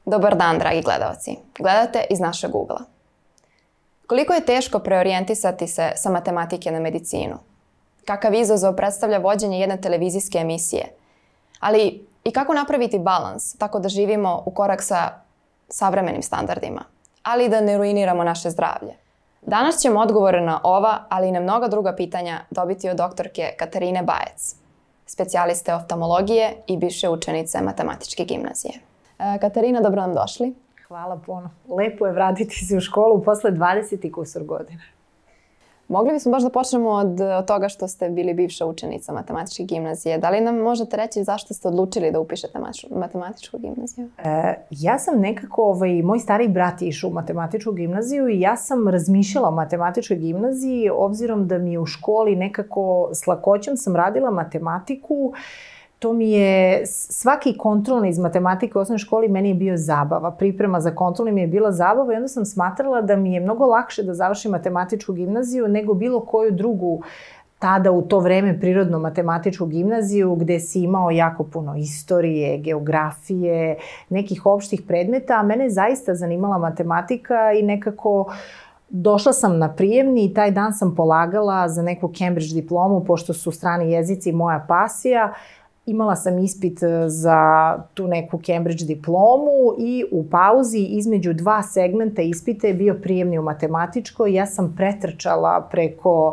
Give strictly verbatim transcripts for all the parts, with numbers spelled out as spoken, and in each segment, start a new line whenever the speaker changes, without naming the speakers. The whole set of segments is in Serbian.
Dobar dan, dragi gledalci. Gledate iz našeg ugla. Koliko je teško preorijentisati se sa matematike na medicinu? Kakav izazov predstavlja vođenje jedne televizijske emisije? Ali i kako napraviti balans tako da živimo u korak sa savremenim standardima, ali i da ne ruiniramo naše zdravlje? Danas ćemo odgovore na ova, ali i na mnoga druga pitanja dobiti od doktorke Katarine Bajec, specijaliste oftalmologije i bivše učenice matematičke gimnazije. E, Katarina, dobro nam došli.
Hvala puno. Lepo je vratiti se u školu posle dvadeset i kusur godina.
Mogli bismo baš da počnemo od, od toga što ste bili bivša učenica matematičke gimnazije. Da li nam možete reći zašto ste odlučili da upišete matematičku gimnaziju?
E, ja sam nekako, ovaj, moj stariji brat je išao u matematičku gimnaziju i ja sam razmišljala o matematičkoj gimnaziji obzirom da mi je u školi nekako s lakoćom sam radila matematiku. To mi je, svaki kontrolni iz matematike u osnovnoj školi meni je bio zabava. Priprema za kontrolni mi je bila zabava i onda sam smatrala da mi je mnogo lakše da završim matematičku gimnaziju nego bilo koju drugu tada u to vreme prirodno matematičku gimnaziju gde si imao jako puno istorije, geografije, nekih opštih predmeta, a mene je zaista zanimala matematika i nekako došla sam na prijemni i taj dan sam polagala za neku Cambridge diplomu, pošto su strani jezici moja pasija. Imala sam ispit za tu neku Cambridge diplomu i u pauzi između dva segmenta ispita je bio prijemni u matematičko i ja sam pretrčala preko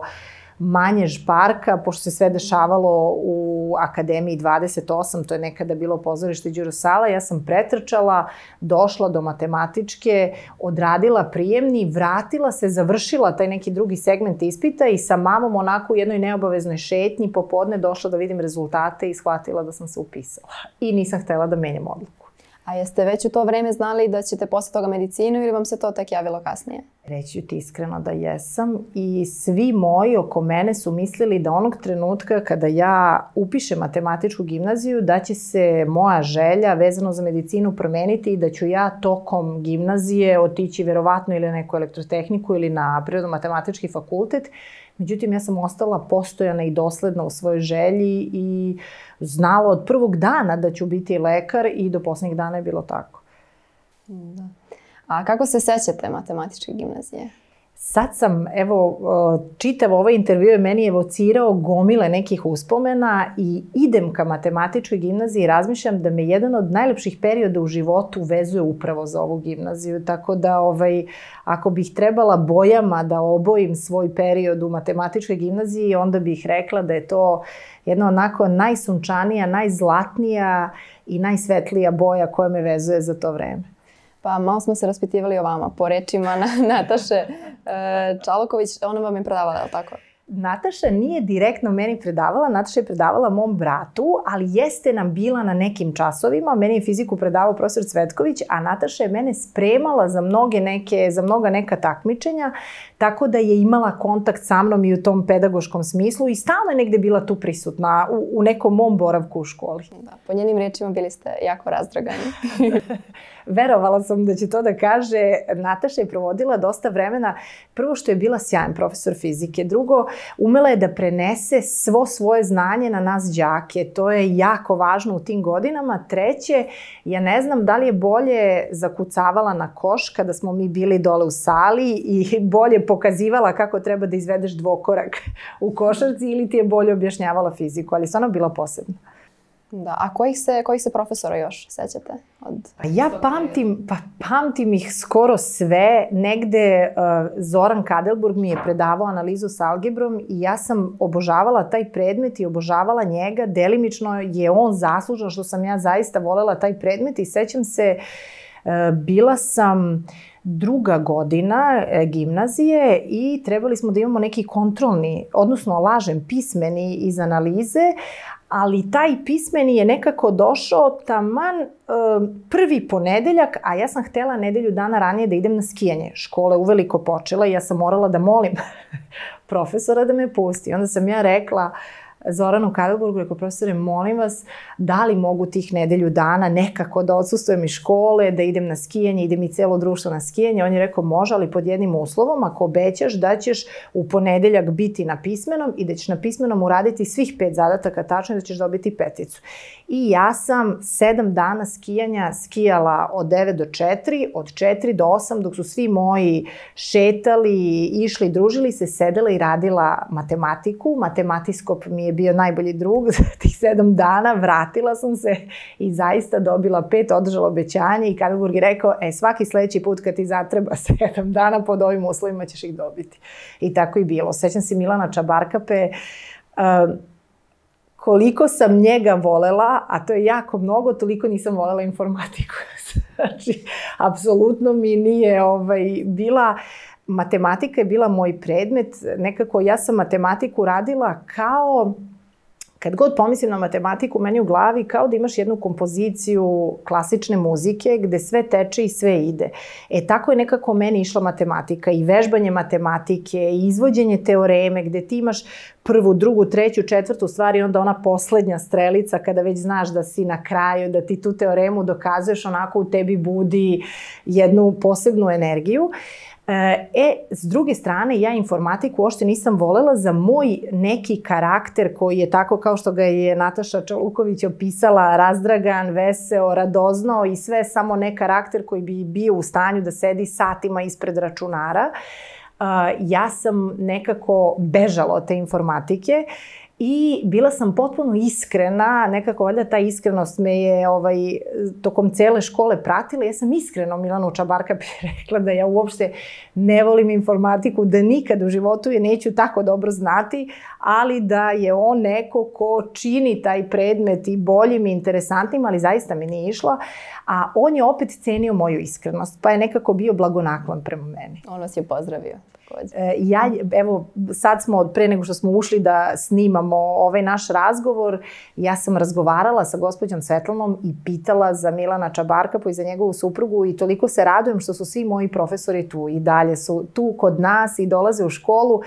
Manjež parka, pošto se sve dešavalo u Akademiji dvadeset osam, to je nekada bilo pozorište Đuro Sala, ja sam pretrčala, došla do matematičke, odradila prijemni, vratila se, završila taj neki drugi segment ispita i sa mamom onako u jednoj neobaveznoj šetnji popodne došla da vidim rezultate i shvatila da sam se upisala. I nisam htela da menjam odluku.
A jeste već u to vreme znali da ćete posle toga medicinu ili vam se to tek javilo kasnije?
Reći ću ti iskreno da jesam i svi moji oko mene su mislili da onog trenutka kada ja upišem matematičku gimnaziju da će se moja želja vezano za medicinu promeniti i da ću ja tokom gimnazije otići verovatno ili na neku elektrotehniku ili na prirodno-matematički fakultet. Međutim, ja sam ostala postojana i dosledna u svojoj želji i znala od prvog dana da ću biti lekar i do poslednjih dana je bilo tako.
Da. A kako se sećate matematičke gimnazije?
Sad sam, evo, čitav ovaj intervju je meni evocirao gomile nekih uspomena i idem ka matematičkoj gimnaziji i razmišljam da me jedan od najlepših perioda u životu vezuje upravo za ovu gimnaziju. Tako da, ovaj, ako bih trebala bojama da obojim svoj period u matematičkoj gimnaziji, onda bih rekla da je to jedna onako najsunčanija, najzlatnija i najsvetlija boja koja me vezuje za to vreme.
Pa malo smo se raspitivali o vama. Po rečima Nataše Čaloković, ona vam je predavala, je li tako?
Nataša nije direktno meni predavala, Nataša je predavala mom bratu, ali jeste nam bila na nekim časovima. Meni je fiziku predavao profesor Cvetković, a Nataša je mene spremala za mnoge neke, za mnoga neka takmičenja, tako da je imala kontakt sa mnom i u tom pedagoškom smislu i stalno je negde bila tu prisutna u, u nekom mom boravku u školi.
Da, po njenim rečima bili ste jako razdragani.
Verovala sam da će to da kaže. Nataša je provodila dosta vremena. Prvo što je bila sjajan profesor fizike. Drugo, umela je da prenese svo svoje znanje na nas đake. To je jako važno u tim godinama. Treće, ja ne znam da li je bolje zakucavala na koš kada smo mi bili dole u sali i bolje pokazivala kako treba da izvedeš dvokorak u košarci ili ti je bolje objašnjavala fiziku, ali stvarno bila posebna.
Da, a kojih se, kojih se profesora još sećate? Od...
Pa ja pamtim, pa pamtim ih skoro sve. Negde uh, Zoran Kadelburg mi je predavao analizu s algebrom i ja sam obožavala taj predmet i obožavala njega. Delimično je on zaslužan što sam ja zaista volela taj predmet i sećam se, uh, bila sam druga godina gimnazije i trebali smo da imamo neki kontrolni, odnosno lažem pismeni iz analize, ali taj pismeni je nekako došao taman e, prvi ponedeljak, a ja sam htela nedelju dana ranije da idem na skijanje. Škola je uveliko počela i ja sam morala da molim profesora da me pusti. Onda sam ja rekla, Zoranu Kadelburgu, rekao, profesore, molim vas, da li mogu tih nedelju dana nekako da odsustujem iz škole, da idem na skijanje, idem i celo društvo na skijanje. On je rekao, može, ali pod jednim uslovom, ako obećaš da ćeš u ponedeljak biti na pismenom i da ćeš na pismenom uraditi svih pet zadataka tačno i da ćeš dobiti peticu. I ja sam sedam dana skijanja skijala od devet do četiri, od četiri do osam, dok su svi moji šetali, išli, družili se, sedela i radila matematiku. Matematiskop mi je bio najbolji drug za tih sedam dana, vratila sam se i zaista dobila pet, održala obećanje i Kadelburg je rekao, e, svaki sledeći put kad ti zatreba sedam dana pod ovim uslovima ćeš ih dobiti. I tako i bilo. Sećam se Milana Čabarkape, uh, koliko sam njega volela, a to je jako mnogo, toliko nisam volela informatiku. Znači, apsolutno mi nije ovaj, bila, matematika je bila moj predmet, nekako ja sam matematiku radila kao, kad god pomislim na matematiku, meni u glavi kao da imaš jednu kompoziciju klasične muzike gde sve teče i sve ide. E, tako je nekako meni išla matematika i vežbanje matematike i izvođenje teoreme gde ti imaš prvu, drugu, treću, četvrtu stvar i onda ona poslednja strelica kada već znaš da si na kraju, da ti tu teoremu dokazuješ, onako u tebi budi jednu posebnu energiju. E, s druge strane, ja informatiku uopšte nisam volela za moj neki karakter koji je tako kao što ga je Nataša Čoluković opisala, razdragan, veseo, radoznao i sve samo ne karakter koji bi bio u stanju da sedi satima ispred računara. Ja sam nekako bežala od te informatike i bila sam potpuno iskrena, nekako valjda ta iskrenost me je ovaj, tokom cele škole pratila. Ja sam iskreno Milanu Čabarkapi rekla da ja uopšte ne volim informatiku, da nikad u životu je neću tako dobro znati, ali da je on neko ko čini taj predmet i boljim i interesantnim, ali zaista mi nije išla. A on je opet cenio moju iskrenost, pa je nekako bio blagonaklon prema meni.
On vas je pozdravio.
Ja, evo, sad smo, pre nego što smo ušli da snimamo ovaj naš razgovor, ja sam razgovarala sa gospođom Svetlanom i pitala za Milana Čabarkapu i za njegovu suprugu i toliko se radujem što su svi moji profesori tu i dalje su tu kod nas i dolaze u školu.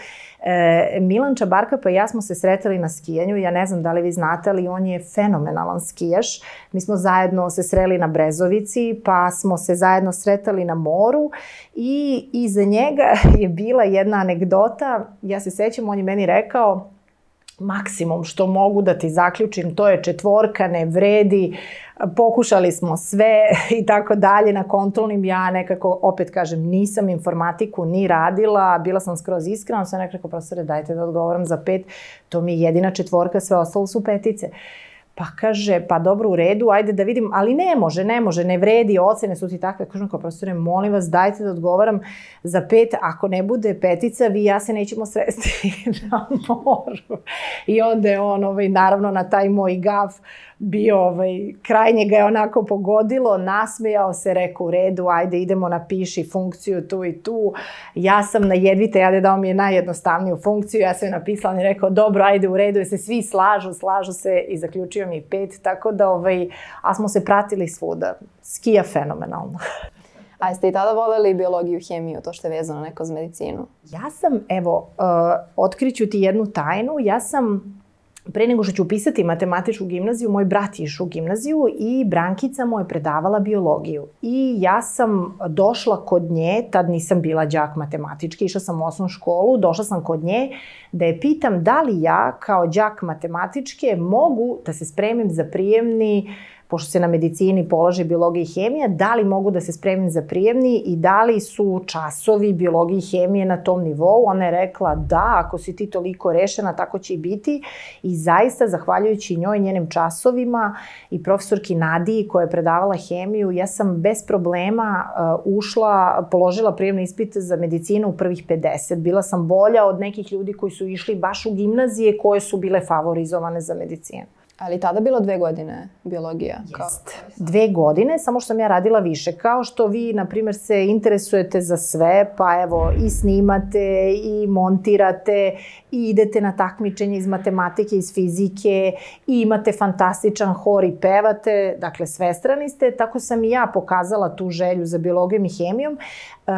E, Milan Čabarkapa i ja smo se sretali na skijanju, ja ne znam da li vi znate, ali on je fenomenalan skijaš. Mi smo zajedno se sreli na Brezovici, pa smo se zajedno sretali na moru i iza njega je bila jedna anegdota. Ja se sećam, on je meni rekao, maksimum što mogu da ti zaključim, to je četvorka, ne vredi, pokušali smo sve i tako dalje na kontrolnim. Ja nekako, opet kažem, nisam informatiku ni radila, bila sam skroz iskrena, sam nekako, profesore, dajte da odgovoram za pet, to mi je jedina četvorka, sve ostalo su petice. Pa kaže, pa dobro, u redu, ajde da vidim, ali ne može, ne može, ne vredi, ocene su ti takve. Kažem kao, profesore, molim vas, dajte da odgovaram za pet, ako ne bude petica, vi i ja se nećemo sresti na moru. I onda je on, ovaj, naravno, na taj moj gaf bio, ovaj, krajnje ga je onako pogodilo, nasmejao se, rekao, u redu, ajde, idemo napiši funkciju tu i tu. Ja sam na jedvite, jade dao mi je najjednostavniju funkciju, ja sam je napisala, on je rekao, dobro, ajde, u redu, jer se svi slažu, slažu se i zaključio mi pet, tako da, ovaj, a smo se pratili svuda. Skija fenomenalno.
A jeste i tada voleli biologiju, hemiju, to što je vezano neko za medicinu?
Ja sam, evo, uh, otkriću ti jednu tajnu, ja sam pre nego što ću upisati matematičku gimnaziju, moj brat je išao u gimnaziju i Brankica mu je predavala biologiju. I ja sam došla kod nje, tad nisam bila đak matematički, išla sam u osnovnu školu, došla sam kod nje da je pitam da li ja kao đak matematičke mogu da se spremim za prijemni, pošto se na medicini polaže biologija i hemija, da li mogu da se spremim za prijemni i da li su časovi biologije i hemije na tom nivou. Ona je rekla da, ako si ti toliko rešena, tako će i biti. I zaista, zahvaljujući njoj i njenim časovima i profesorki Nadiji koja je predavala hemiju, ja sam bez problema uh, ušla, položila prijemni ispit za medicinu u prvih pedeset. Bila sam bolja od nekih ljudi koji su išli baš u gimnazije koje su bile favorizovane za medicinu.
Ali tada bilo dve godine biologija?
Jest. Dve godine, samo što sam ja radila više. Kao što vi, na primjer, se interesujete za sve, pa evo, i snimate, i montirate, i idete na takmičenje iz matematike, iz fizike, i imate fantastičan hor i pevate, dakle, svestrani ste. Tako sam i ja pokazala tu želju za biologijom i hemijom.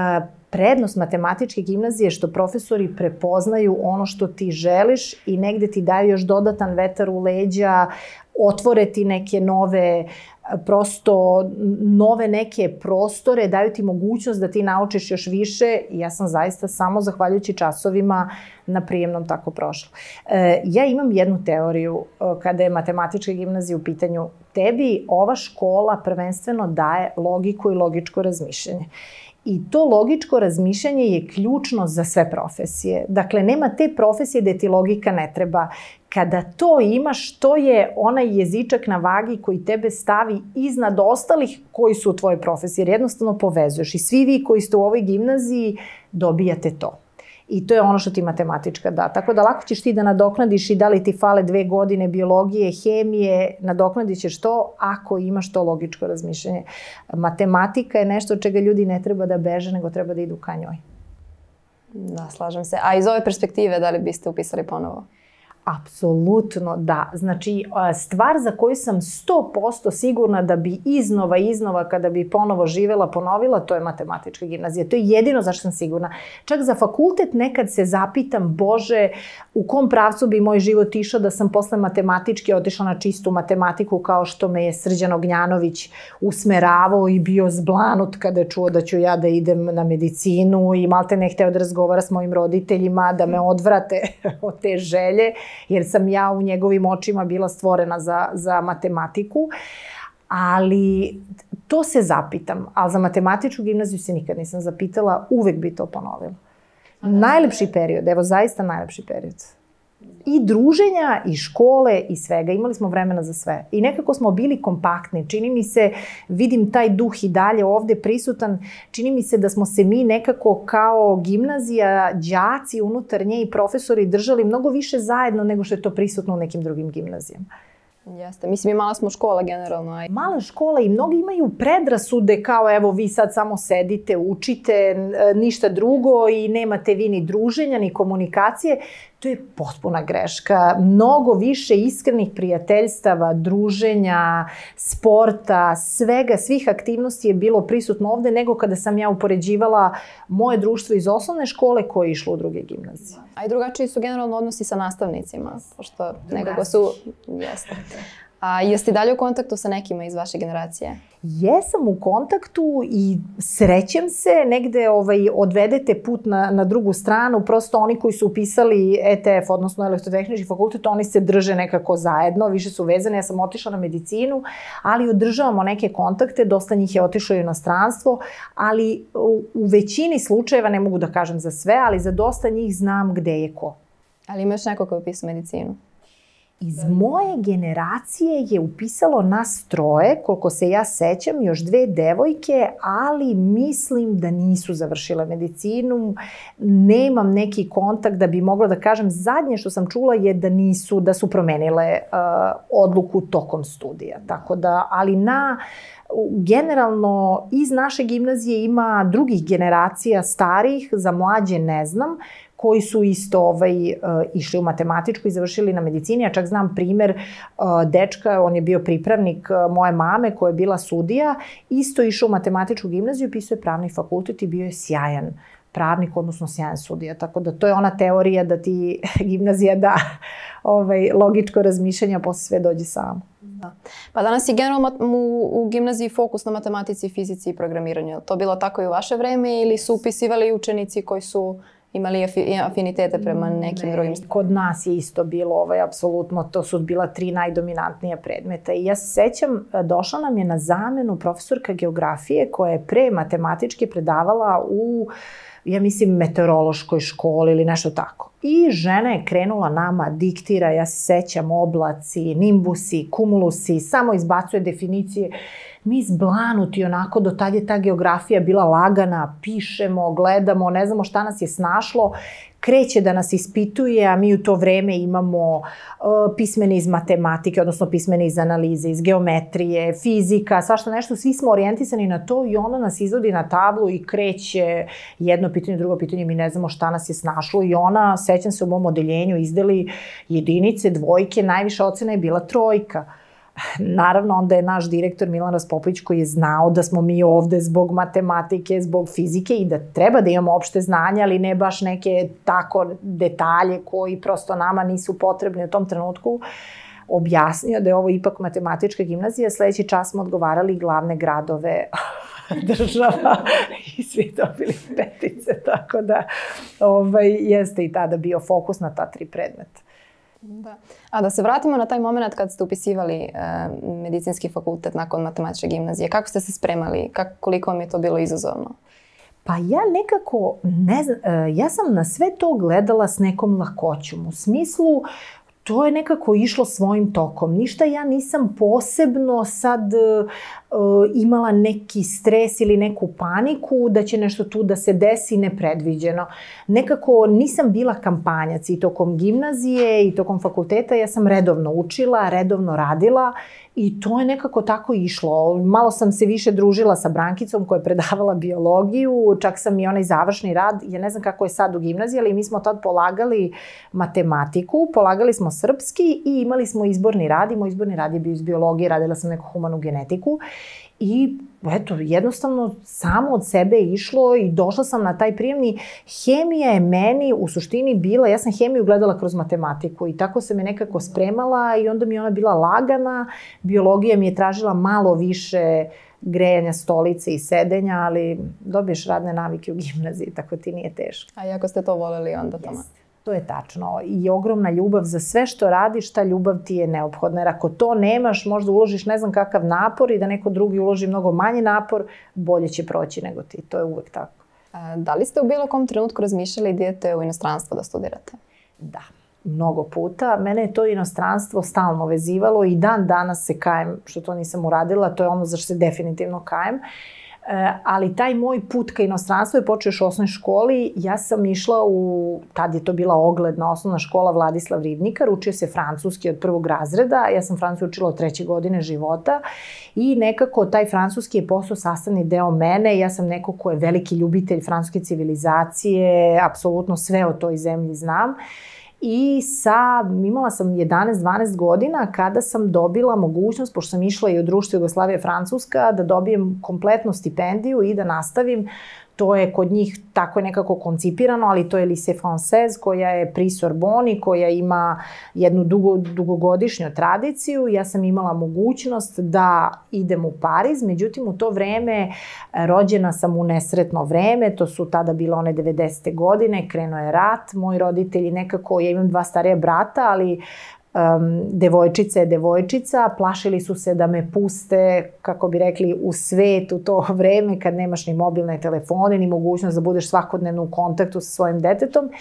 prednost matematičke gimnazije je što profesori prepoznaju ono što ti želiš i negde ti daju još dodatan vetar u leđa, otvore ti neke nove, prosto nove neke prostore, daju ti mogućnost da ti naučiš još više i ja sam zaista samo zahvaljujući časovima na prijemnom tako prošla. E, ja imam jednu teoriju kada je matematička gimnazija u pitanju. Tebi ova škola prvenstveno daje logiku i logičko razmišljanje. I to logičko razmišljanje je ključno za sve profesije. Dakle, nema te profesije gde ti logika ne treba. Kada to imaš, to je onaj jezičak na vagi koji tebe stavi iznad ostalih koji su u tvojoj profesiji. Jer jednostavno povezuješ. I svi vi koji ste u ovoj gimnaziji dobijate to. I to je ono što ti matematička da. Tako da lako ćeš ti da nadoknadiš i da li ti fale dve godine biologije, hemije, nadoknadit ćeš to ako imaš to logičko razmišljanje. Matematika je nešto od čega ljudi ne treba da beže, nego treba da idu ka njoj.
Da, slažem se. A iz ove perspektive, da li biste upisali ponovo?
Apsolutno da. Znači, stvar za koju sam sto posto sigurna da bi iznova, iznova, kada bi ponovo živela, ponovila, to je matematička gimnazija. To je jedino zašto sam sigurna. Čak za fakultet nekad se zapitam, Bože, u kom pravcu bi moj život išao da sam posle matematičke otišla na čistu matematiku, kao što me je Srđan Ognjanović usmeravao i bio zblanut kada je čuo da ću ja da idem na medicinu i malte ne hteo da razgovara s mojim roditeljima, da me odvrate od te želje, jer sam ja u njegovim očima bila stvorena za, za matematiku, ali to se zapitam, ali za matematičku gimnaziju se nikad nisam zapitala, uvek bi to ponovila. Najlepši period, evo zaista najlepši period. I druženja, i škole, i svega. Imali smo vremena za sve. I nekako smo bili kompaktni. Čini mi se, vidim taj duh i dalje ovde prisutan, čini mi se da smo se mi nekako kao gimnazija, đaci unutar nje i profesori držali mnogo više zajedno nego što je to prisutno u nekim drugim gimnazijama.
Jeste. Mislim, i mala smo škola generalno. Aj.
Mala škola i mnogi imaju predrasude kao evo vi sad samo sedite, učite, ništa drugo i nemate vi ni druženja, ni komunikacije. To je potpuna greška. Mnogo više iskrenih prijateljstava, druženja, sporta, svega, svih aktivnosti je bilo prisutno ovde nego kada sam ja upoređivala moje društvo iz osnovne škole koje je išlo u druge gimnazije.
A i drugačiji su generalno odnosi sa nastavnicima, pošto nekako su... Jeste. A jeste dalje u kontaktu sa nekima iz vaše generacije?
Jesam u kontaktu i srećem se, negde ovaj, odvedete put na, na drugu stranu, prosto oni koji su upisali E T F, odnosno elektrotehnički fakultet, oni se drže nekako zajedno, više su vezane, ja sam otišla na medicinu, ali održavamo neke kontakte, dosta njih je otišlo u inostranstvo, ali u, u većini slučajeva, ne mogu da kažem za sve, ali za dosta njih znam gde je ko.
Ali ima još neko koji upisao medicinu?
Iz moje generacije je upisalo nas troje, koliko se ja sećam, još dve devojke, ali mislim da nisu završile medicinu. Nemam neki kontakt da bi mogla da kažem. Zadnje što sam čula je da nisu, da su promenile uh, odluku tokom studija. Tako da, ali na... Generalno, iz naše gimnazije ima drugih generacija starih, za mlađe ne znam, koji su isto ovaj, uh, išli u matematičku i završili na medicini. Ja čak znam primer uh, dečka, on je bio pripravnik uh, moje mame koja je bila sudija, isto išao u matematičku gimnaziju, pisao je pravni fakultet i bio je sjajan pravnik, odnosno sjajan sudija. Tako da to je ona teorija da ti gimnazija da ovaj, logičko razmišljanje, a posle sve dođe samo.
Da. Pa danas je generalno u, u gimnaziji fokus na matematici, fizici i programiranju. To bilo tako i u vaše vreme ili su upisivali učenici koji su imali afinitete prema nekim ne, drugim?
Kod nas je isto bilo, ovaj, apsolutno, to su bila tri najdominantnija predmeta. I ja se sećam, došla nam je na zamenu profesorka geografije koja je pre matematičke predavala u, ja mislim, meteorološkoj školi ili nešto tako. I žena je krenula nama, diktira, ja se sećam, oblaci, nimbusi, kumulusi, samo izbacuje definicije. Mi zblanuti onako, do tad je ta geografija bila lagana, pišemo, gledamo, ne znamo šta nas je snašlo. Kreće da nas ispituje, a mi u to vreme imamo uh, pismene iz matematike, odnosno pismene iz analize, iz geometrije, fizika, svašta nešto, svi smo orijentisani na to i ona nas izvodi na tablu i kreće jedno pitanje, drugo pitanje, mi ne znamo šta nas je snašlo i ona, sećam se u mom odeljenju, izdeli jedinice, dvojke, najviša ocena je bila trojka. Naravno, onda je naš direktor Milan Raspopović, koji je znao da smo mi ovde zbog matematike, zbog fizike i da treba da imamo opšte znanja, ali ne baš neke tako detalje koji prosto nama nisu potrebni u tom trenutku, objasnio da je ovo ipak matematička gimnazija. Sledeći čas smo odgovarali glavne gradove država i svi dobili petice, tako da ovaj, jeste i tada bio fokus na ta tri predmeta.
Da. A da se vratimo na taj moment kad ste upisivali e, medicinski fakultet nakon matematičke gimnazije. Kako ste se spremali? Kako, koliko vam je to bilo izazovno?
Pa ja nekako, ne znam, ja sam na sve to gledala s nekom lakoćom. U smislu, to je nekako išlo svojim tokom. Ništa ja nisam posebno sad uh, imala neki stres ili neku paniku da će nešto tu da se desi nepredviđeno. Nekako nisam bila kampanjac i tokom gimnazije i tokom fakulteta. Ja sam redovno učila, redovno radila i to je nekako tako išlo. Malo sam se više družila sa Brankicom koja je predavala biologiju, čak sam i onaj završni rad, ja ne znam kako je sad u gimnaziji, ali mi smo tad polagali matematiku, polagali smo srpski i imali smo izborni rad i moj izborni rad je bio iz biologije, radila sam neku humanu genetiku i eto, jednostavno samo od sebe je išlo i došla sam na taj prijemni. Hemija je meni u suštini bila, ja sam hemiju gledala kroz matematiku i tako se me nekako spremala i onda mi je ona bila lagana. Biologija mi je tražila malo više grejanja stolice i sedenja, ali dobiješ radne navike u gimnaziji, tako ti nije teško.
A iako ste to voleli onda tamo?
Jeste. To je tačno. I ogromna ljubav za sve što radiš, ta ljubav ti je neophodna. Jer ako to nemaš, možda uložiš ne znam kakav napor i da neko drugi uloži mnogo manji napor, bolje će proći nego ti. To je uvek tako.
A, da li ste u bilo kom trenutku razmišljali da idete u inostranstvo da studirate?
Da, mnogo puta. Mene je to inostranstvo stalno vezivalo i dan danas se kajem što to nisam uradila. To je ono za što se definitivno kajem. Ali taj moj put ka inostranstvu je počeo još u osnovnoj školi. Ja sam išla u, tad je to bila ogledna osnovna škola Vladislav Ribnikar, učio se francuski od prvog razreda, ja sam francuski učila od treće godine života i nekako taj francuski je postao sastavni deo mene. Ja sam neko ko je veliki ljubitelj francuske civilizacije, apsolutno sve o toj zemlji znam. I sa, imala sam jedanaest dvanaest godina kada sam dobila mogućnost, pošto sam išla i u društvo Jugoslavije Francuska, da dobijem kompletnu stipendiju i da nastavim. To je kod njih tako je nekako koncipirano, ali to je Lycée Française koja je pri Sorboni, koja ima jednu dugo, dugogodišnju tradiciju. Ja sam imala mogućnost da idem u Pariz, međutim u to vreme rođena sam u nesretno vreme, to su tada bile one devedesete godine, krenuo je rat, moji roditelji nekako, ja imam dva starija brata, ali Um, devojčica je devojčica, plašili su se da me puste, kako bi rekli, u svet u to vreme kad nemaš ni mobilne telefone, ni mogućnost da budeš svakodnevno u kontaktu sa svojim detetom.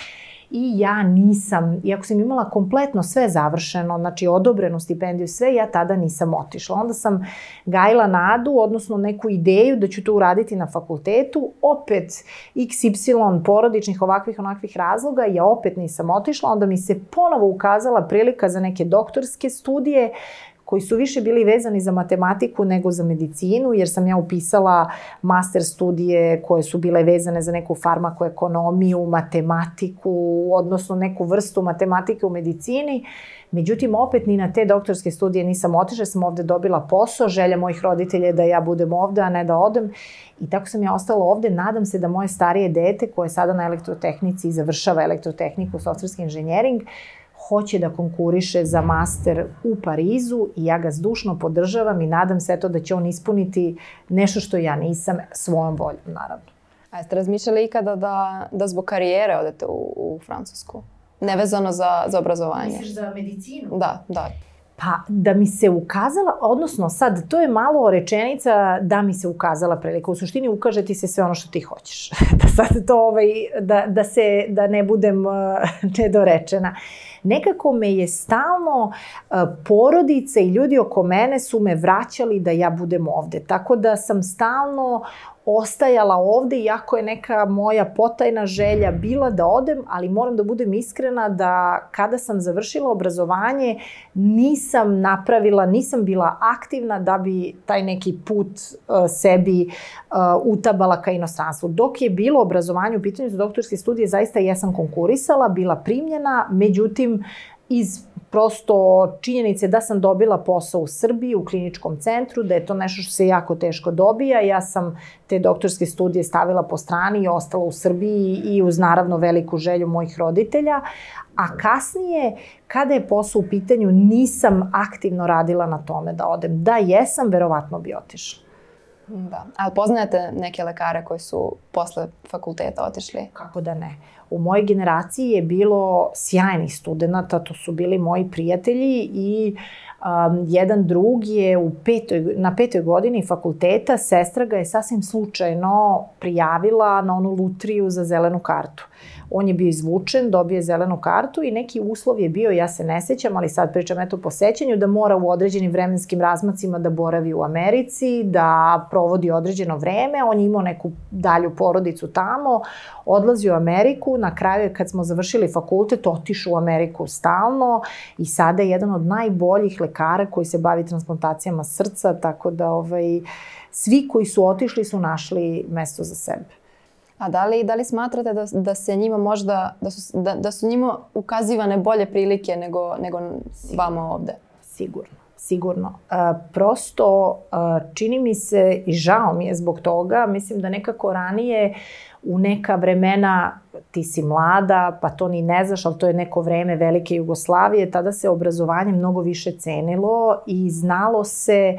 I ja nisam, iako sam imala kompletno sve završeno, znači odobrenu stipendiju, sve, ja tada nisam otišla. Onda sam gajila nadu, odnosno neku ideju da ću to uraditi na fakultetu, opet iks ipsilon porodičnih ovakvih onakvih razloga, ja opet nisam otišla, onda mi se ponovo ukazala prilika za neke doktorske studije, koji su više bili vezani za matematiku nego za medicinu, jer sam ja upisala master studije koje su bile vezane za neku farmakoekonomiju, matematiku, odnosno neku vrstu matematike u medicini. Međutim, opet ni na te doktorske studije nisam otišla, sam ovde dobila posao, želja mojih roditelja je da ja budem ovde, a ne da odem. I tako sam ja ostala ovde. Nadam se da moje starije dete, koje je sada na elektrotehnici i završava elektrotehniku, softverski inženjering, hoće da konkuriše za master u Parizu i ja ga zdušno podržavam i nadam se eto da će on ispuniti nešto što ja nisam, svojom voljom, naravno.
A jeste razmišljali ikada da, da zbog karijere odete u, u Francusku? Nevezano za, za obrazovanje.
Misliš za medicinu?
Da, da.
Pa da mi se ukazala, odnosno sad, to je malo rečenica da mi se ukazala prilika. U suštini ukaže ti se sve ono što ti hoćeš. Da sad to, ovaj, da, da se, da ne budem uh, nedorečena. Nekako me je stalno uh, porodice i ljudi oko mene su me vraćali da ja budem ovde. Tako da sam stalno ostajala ovde, iako je neka moja potajna želja bila da odem, ali moram da budem iskrena da kada sam završila obrazovanje nisam napravila, nisam bila aktivna da bi taj neki put uh, sebi uh, utabala ka inostranstvu. Dok je bilo obrazovanje u pitanju za doktorske studije, zaista jesam konkurisala, bila primljena, međutim iz prosto činjenice da sam dobila posao u Srbiji, u kliničkom centru, da je to nešto što se jako teško dobija. Ja sam te doktorske studije stavila po strani i ostala u Srbiji i uz naravno veliku želju mojih roditelja. A kasnije, kada je posao u pitanju, nisam aktivno radila na tome da odem. Da jesam, verovatno bi otišla.
Da. Ali poznajete neke lekare koji su posle fakulteta otišli?
Kako da ne. U mojoj generaciji je bilo sjajnih studenta, to su bili moji prijatelji i um, jedan drug je u petoj, na petoj godini fakulteta, sestra ga je sasvim slučajno prijavila na onu lutriju za zelenu kartu. On je bio izvučen, dobio je zelenu kartu i neki uslov je bio, ja se ne sećam, ali sad pričam eto po sećanju, da mora u određenim vremenskim razmacima da boravi u Americi, da provodi određeno vreme. On je imao neku dalju porodicu tamo, odlazi u Ameriku, na kraju je kad smo završili fakultet, otišao u Ameriku stalno i sada je jedan od najboljih lekara koji se bavi transplantacijama srca, tako da ovaj, svi koji su otišli su našli mesto za sebe.
A da li, da li smatrate da, da se njima možda, da su, da, da su njima ukazivane bolje prilike nego, nego vama ovde?
Sigurno, sigurno. Uh, prosto uh, čini mi se i žao mi je zbog toga, mislim da nekako ranije u neka vremena, ti si mlada, pa to ni ne znaš, ali to je neko vreme velike Jugoslavije, tada se obrazovanje mnogo više cenilo i znalo se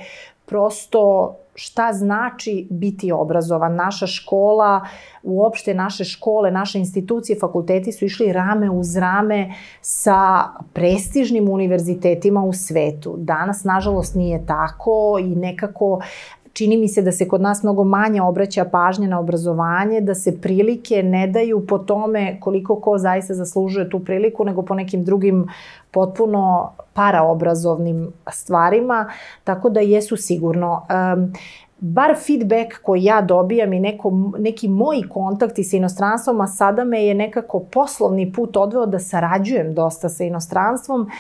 prosto šta znači biti obrazovan. Naša škola, uopšte naše škole, naše institucije, fakulteti su išli rame uz rame sa prestižnim univerzitetima u svetu. Danas, nažalost, nije tako i nekako čini mi se da se kod nas mnogo manje obraća pažnje na obrazovanje, da se prilike ne daju po tome koliko ko zaista zaslužuje tu priliku, nego po nekim drugim potpuno paraobrazovnim stvarima, tako da jesu sigurno. Um, bar feedback koji ja dobijam i neko, neki moji kontakti sa inostranstvom, a sada me je nekako poslovni put odveo da sarađujem dosta sa inostranstvom,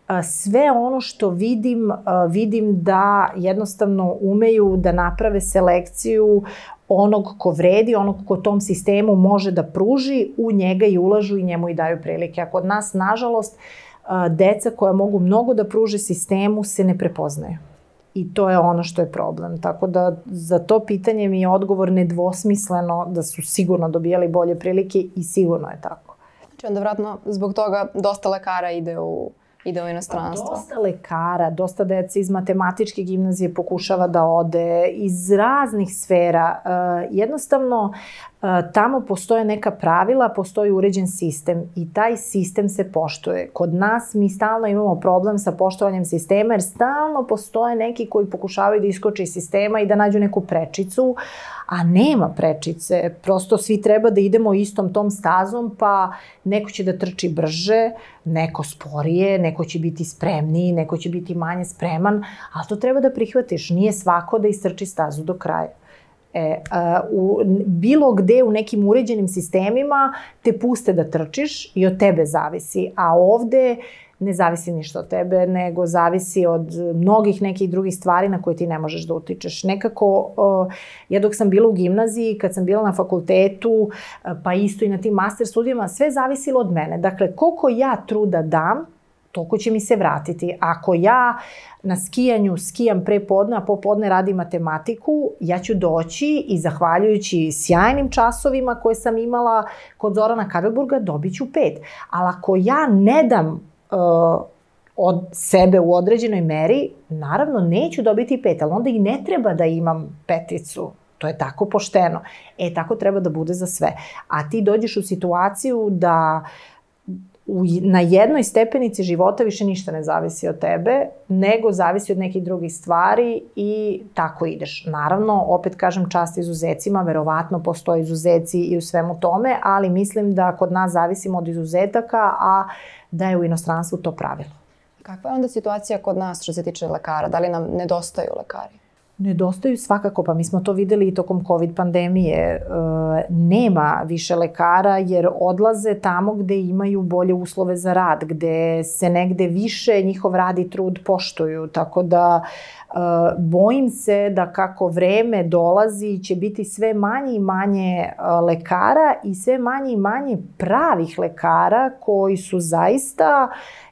sve ono što vidim, vidim da jednostavno umeju da naprave selekciju onog ko vredi, onog ko tom sistemu može da pruži, u njega i ulažu i njemu i daju prilike. A kod nas, nažalost, deca koja mogu mnogo da pruže sistemu se ne prepoznaju. I to je ono što je problem. Tako da za to pitanje mi je odgovor nedvosmisleno da su sigurno dobijali bolje prilike i sigurno je tako.
Znači onda vratno zbog toga dosta lekara ide u ide u inostranstvo.
Dosta lekara, dosta dece iz matematičke gimnazije pokušava da ode, iz raznih sfera. Jednostavno, tamo postoje neka pravila, postoji uređen sistem i taj sistem se poštuje. Kod nas mi stalno imamo problem sa poštovanjem sistema jer stalno postoje neki koji pokušavaju da iskoče iz sistema i da nađu neku prečicu, a nema prečice. Prosto svi treba da idemo istom tom stazom, pa neko će da trči brže, neko sporije, neko će biti spremniji, neko će biti manje spreman, ali to treba da prihvatiš. Nije svako da istrči stazu do kraja. E, a, u, bilo gde u nekim uređenim sistemima te puste da trčiš i od tebe zavisi, a ovde ne zavisi ništa od tebe, nego zavisi od mnogih nekih drugih stvari na koje ti ne možeš da utičeš. Nekako, ja dok sam bila u gimnaziji, kad sam bila na fakultetu, pa isto i na tim master studijama, sve zavisilo od mene. Dakle, koliko ja truda dam, toliko će mi se vratiti. Ako ja na skijanju skijam pre podne, a popodne radim matematiku, ja ću doći i zahvaljujući sjajnim časovima koje sam imala kod Zorana Kadelburga, dobit ću pet. Ali ako ja ne dam od sebe u određenoj meri, naravno neću dobiti pet, ali onda i ne treba da imam peticu. To je tako pošteno. E, tako treba da bude za sve. A ti dođeš u situaciju da u, na jednoj stepenici života više ništa ne zavisi od tebe, nego zavisi od nekih drugih stvari i tako ideš. Naravno, opet kažem čast izuzecima, verovatno postoje izuzeci i u svemu tome, ali mislim da kod nas zavisimo od izuzetaka, a da je u inostranstvu to pravilo.
Kakva je onda situacija kod nas što se tiče lekara? Da li nam nedostaju lekari?
Nedostaju svakako, pa mi smo to videli i tokom COVID pandemije. E, nema više lekara jer odlaze tamo gde imaju bolje uslove za rad, gde se negde više njihov rad i trud poštuju. Tako da e, bojim se da kako vreme dolazi će biti sve manje i manje lekara i sve manje i manje pravih lekara koji su zaista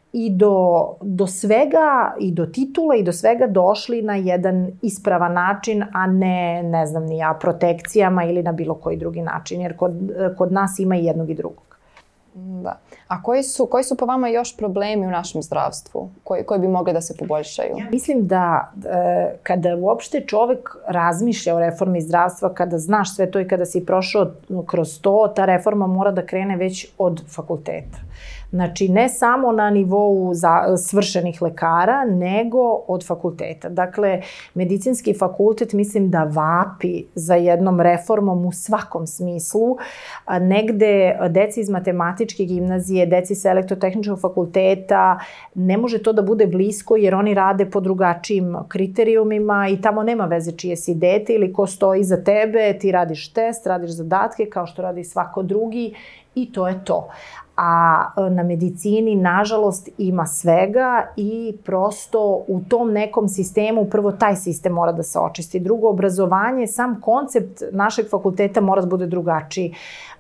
i do, do svega, i do titula i do svega došli na jedan ispravan način, a ne, ne znam ni ja, protekcijama ili na bilo koji drugi način, jer kod, kod nas ima i jednog i drugog.
Da. A koji su, koji su po vama još problemi u našem zdravstvu koji, koji bi mogli da se poboljšaju?
Ja mislim da e, kada uopšte čovek razmišlja o reformi zdravstva, kada znaš sve to i kada si prošao kroz to, ta reforma mora da krene već od fakulteta. Znači, ne samo na nivou za, svršenih lekara, nego od fakulteta. Dakle, medicinski fakultet mislim da vapi za jednom reformom u svakom smislu. A negde deci iz matematičke gimnazije, deci sa elektrotehničkog fakulteta, ne može to da bude blisko jer oni rade po drugačijim kriterijumima i tamo nema veze čije si dete ili ko stoji iza tebe, ti radiš test, radiš zadatke kao što radi svako drugi i to je to. A na medicini, nažalost, ima svega i prosto u tom nekom sistemu, prvo taj sistem mora da se očisti. Drugo, obrazovanje, sam koncept našeg fakulteta mora da bude drugačiji.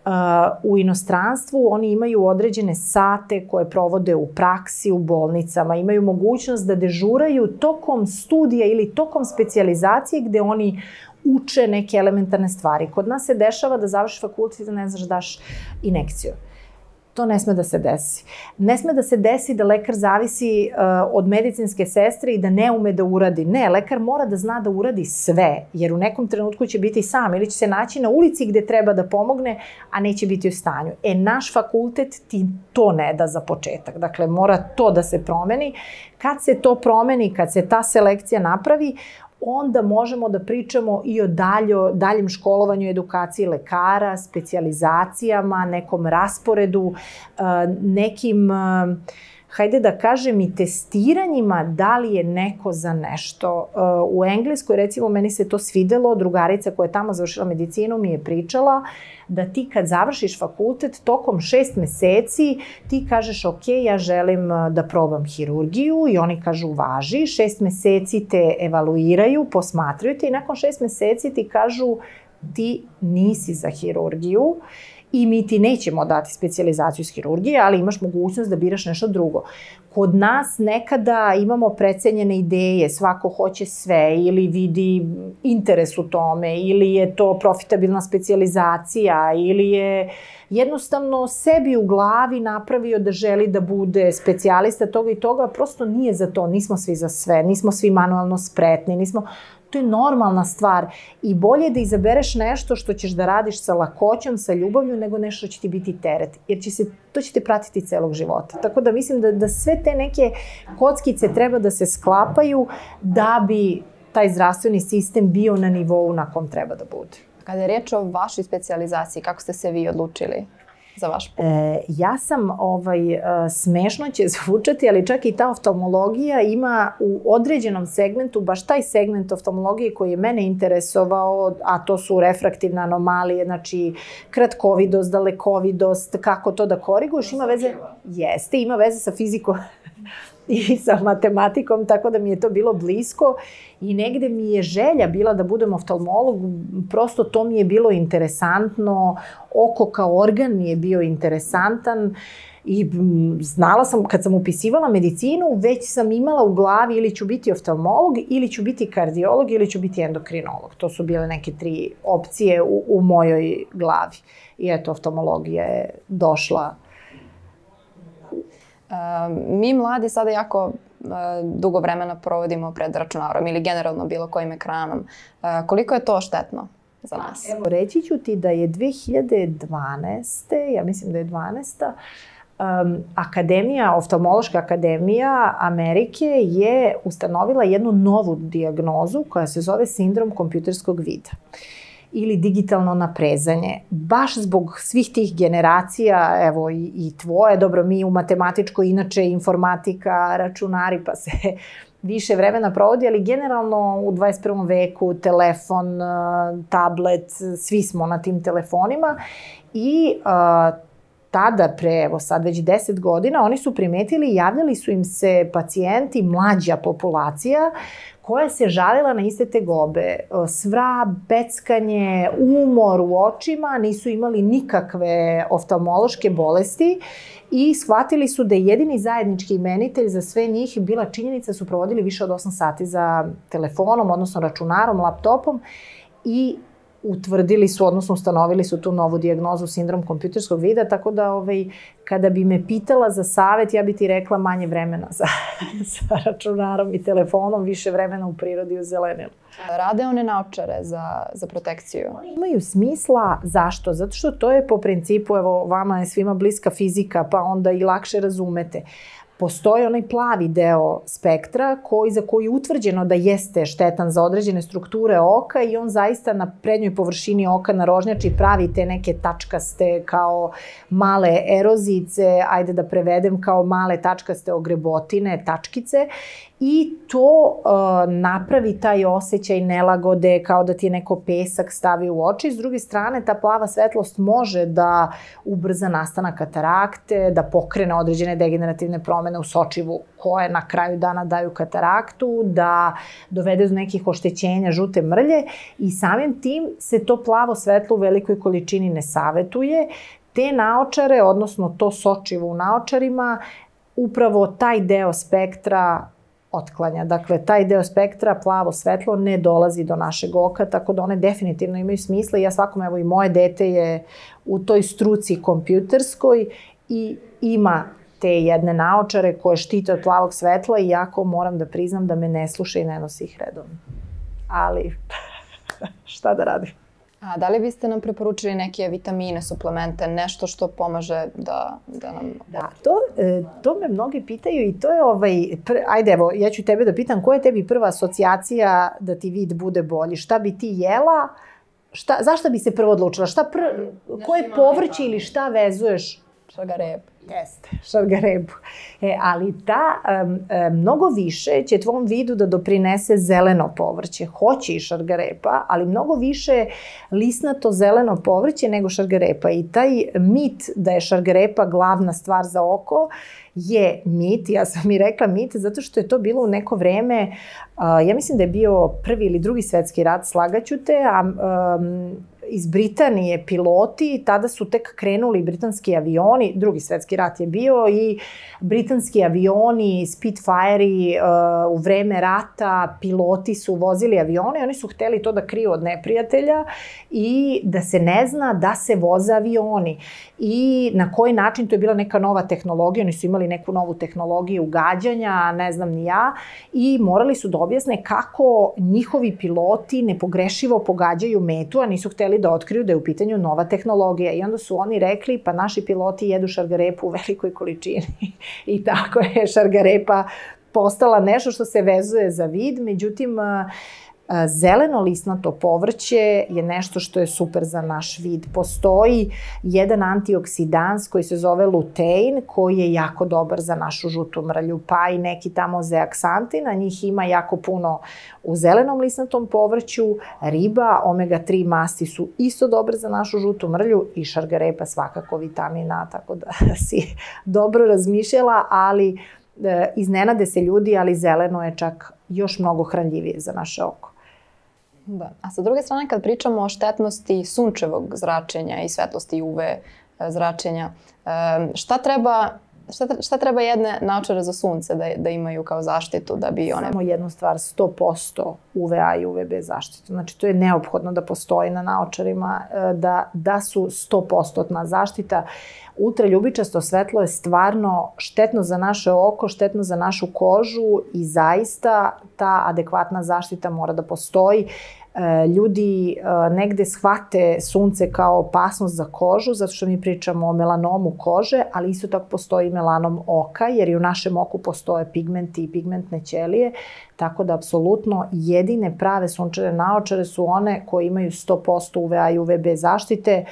U inostranstvu oni imaju određene sate koje provode u praksi, u bolnicama, imaju mogućnost da dežuraju tokom studija ili tokom specijalizacije gde oni uče neke elementarne stvari. Kod nas se dešava da završiš fakultet i da ne znaš daš injekciju. To ne sme da se desi. Ne sme da se desi da lekar zavisi uh, od medicinske sestre i da ne ume da uradi. Ne, lekar mora da zna da uradi sve, jer u nekom trenutku će biti sam ili će se naći na ulici gde treba da pomogne, a neće biti u stanju. E, naš fakultet ti to ne da za početak. Dakle, mora to da se promeni. Kad se to promeni, kad se ta selekcija napravi, onda možemo da pričamo i o daljo, daljem školovanju i edukaciji lekara, specijalizacijama, nekom rasporedu, nekim, hajde da kažem, i testiranjima da li je neko za nešto. U Engleskoj, recimo, meni se to svidelo, drugarica koja je tamo završila medicinu mi je pričala da ti kad završiš fakultet, tokom šest meseci ti kažeš ok, ja želim da probam hirurgiju i oni kažu važi, šest meseci te evaluiraju, posmatraju te i nakon šest meseci ti kažu ti nisi za hirurgiju i mi ti nećemo dati specijalizaciju iz hirurgije, ali imaš mogućnost da biraš nešto drugo. Kod nas nekada imamo precenjene ideje, svako hoće sve ili vidi interes u tome, ili je to profitabilna specijalizacija, ili je jednostavno sebi u glavi napravio da želi da bude specijalista toga i toga, prosto nije za to, nismo svi za sve, nismo svi manualno spretni, nismo... To je normalna stvar i bolje je da izabereš nešto što ćeš da radiš sa lakoćom, sa ljubavlju, nego nešto što će ti biti teret, jer će se, to će te pratiti celog života. Tako da mislim da, da sve te neke kockice treba da se sklapaju da bi taj zdravstveni sistem bio na nivou na kom treba da bude.
Kada je reč o vašoj specijalizaciji, kako ste se vi odlučili za vaš put?
E, ja sam, ovaj, smešno će zvučati, ali čak i ta oftalmologija ima u određenom segmentu, baš taj segment oftalmologije koji je mene interesovao, a to su refraktivne anomalije, znači kratkovidost, dalekovidost, kako to da koriguješ, ima veze, jeste, ima veze sa fizikom i sa matematikom, tako da mi je to bilo blisko i negde mi je želja bila da budem oftalmolog, prosto to mi je bilo interesantno, oko kao organ mi je bio interesantan i znala sam, kad sam upisivala medicinu, već sam imala u glavi ili ću biti oftalmolog, ili ću biti kardiolog, ili ću biti endokrinolog. To su bile neke tri opcije u, u mojoj glavi. I eto, oftalmologija je došla.
Mi mladi sada jako dugo vremena provodimo pred računarom ili generalno bilo kojim ekranom. Koliko je to štetno za nas?
Evo, reći ću ti da je dve hiljade dvanaeste. ja mislim da je dvanaesta. Um, akademija, oftalmološka akademija Amerike je ustanovila jednu novu dijagnozu koja se zove sindrom kompjuterskog vida ili digitalno naprezanje. Baš zbog svih tih generacija, evo i, i tvoje, dobro, mi u matematičkoj, inače informatika, računari, pa se više vremena provodi, ali generalno u dvadeset prvom veku telefon, tablet, svi smo na tim telefonima i uh, tada, pre, evo sad već deset godina, oni su primetili i javljali su im se pacijenti, mlađa populacija, koja se žalila na iste tegobe. Svrab, beckanje, umor u očima, nisu imali nikakve oftalmološke bolesti i shvatili su da je jedini zajednički imenitelj za sve njih bila činjenica su provodili više od osam sati za telefonom, odnosno računarom, laptopom i utvrdili su, odnosno ustanovili su tu novu dijagnozu sindrom kompjuterskog vida, tako da ovaj, kada bi me pitala za savet, ja bi ti rekla manje vremena za, sa računarom i telefonom, više vremena u prirodi u zelenilu.
Rade one naočare za, za protekciju?
Oni imaju smisla. Zašto? Zato što to je po principu, evo, vama je svima bliska fizika, pa onda i lakše razumete. Postoji onaj plavi deo spektra koji, za koji je utvrđeno da jeste štetan za određene strukture oka i on zaista na prednjoj površini oka na rožnjači pravi te neke tačkaste kao male erozice, ajde da prevedem kao male tačkaste ogrebotine, tačkice i to uh, napravi taj osjećaj nelagode kao da ti je neko pesak stavi u oči. S druge strane, ta plava svetlost može da ubrza nastanak katarakte, da pokrene određene degenerativne promene u sočivu koje na kraju dana daju kataraktu, da dovede do nekih oštećenja žute mrlje i samim tim se to plavo svetlo u velikoj količini ne savetuje. Te naočare, odnosno to sočivo u naočarima, upravo taj deo spektra otklanja. Dakle, taj deo spektra, plavo svetlo, ne dolazi do našeg oka, tako da one definitivno imaju smisla i ja svakom, evo i moje dete je u toj struci kompjuterskoj i ima te jedne naočare koje štite od plavog svetla, iako moram da priznam da me ne sluša i ne nosi ih redovno. Ali, šta da radim?
A da li biste nam preporučili neke vitamine, suplemente, nešto što pomaže da, da nam...
Da, to, to me mnogi pitaju i to je ovaj... Pr, ajde, evo, ja ću tebe da pitam, koja je tebi prva asocijacija da ti vid bude bolji? Šta bi ti jela? Šta, zašto bi se prvo odlučila? Šta pr, koje povrće ili šta vezuješ?
Šargarepu.
Jeste, šargarepu. E, ali ta, um, um, mnogo više će tvom vidu da doprinese zeleno povrće. Hoće i šargarepa, ali mnogo više lisnato zeleno povrće nego šargarepa. I taj mit da je šargarepa glavna stvar za oko je mit, ja sam i rekla mit, zato što je to bilo u neko vreme, uh, ja mislim da je bio prvi ili drugi svetski rat, slagaću te, a um, iz Britanije piloti, tada su tek krenuli britanski avioni, drugi svetski rat je bio i britanski avioni, Spitfire-i uh, u vreme rata, piloti su vozili avione, oni su hteli to da kriju od neprijatelja i da se ne zna da se voze avioni. I na koji način, to je bila neka nova tehnologija, oni su imali neku novu tehnologiju gađanja, ne znam ni ja, i morali su da objasne kako njihovi piloti nepogrešivo pogađaju metu, a nisu hteli da otkriju da je u pitanju nova tehnologija. I onda su oni rekli, pa naši piloti jedu šargarepu u velikoj količini. I tako je šargarepa postala nešto što se vezuje za vid. Međutim, zeleno lisnato povrće je nešto što je super za naš vid. Postoji jedan antioksidans koji se zove lutein, koji je jako dobar za našu žutu mrlju, pa i neki tamo zeaksantin, a njih ima jako puno u zelenom lisnatom povrću. Riba, omega tri masti su isto dobre za našu žutu mrlju i šargarepa svakako vitamina, tako da si dobro razmišljala, ali e, iznenade se ljudi, ali zeleno je čak još mnogo hranljivije za naše oko.
Da. A sa druge strane, kad pričamo o štetnosti sunčevog zračenja i svetlosti U V zračenja, šta treba, šta, šta treba jedne naočare za sunce da, da imaju kao zaštitu da bi one...
Samo jednu stvar, sto posto U V A i U V B zaštitu. Znači, to je neophodno da postoji na naočarima, da, da su sto posto zaštita. Ultraljubičasto svetlo je stvarno štetno za naše oko, štetno za našu kožu i zaista ta adekvatna zaštita mora da postoji. Ljudi negde shvate sunce kao opasnost za kožu, zato što mi pričamo o melanomu kože, ali isto tako postoji melanom oka, jer i u našem oku postoje pigmenti i pigmentne ćelije, tako da apsolutno jedine prave sunčeve naočare su one koje imaju sto posto U V A i U V B zaštite,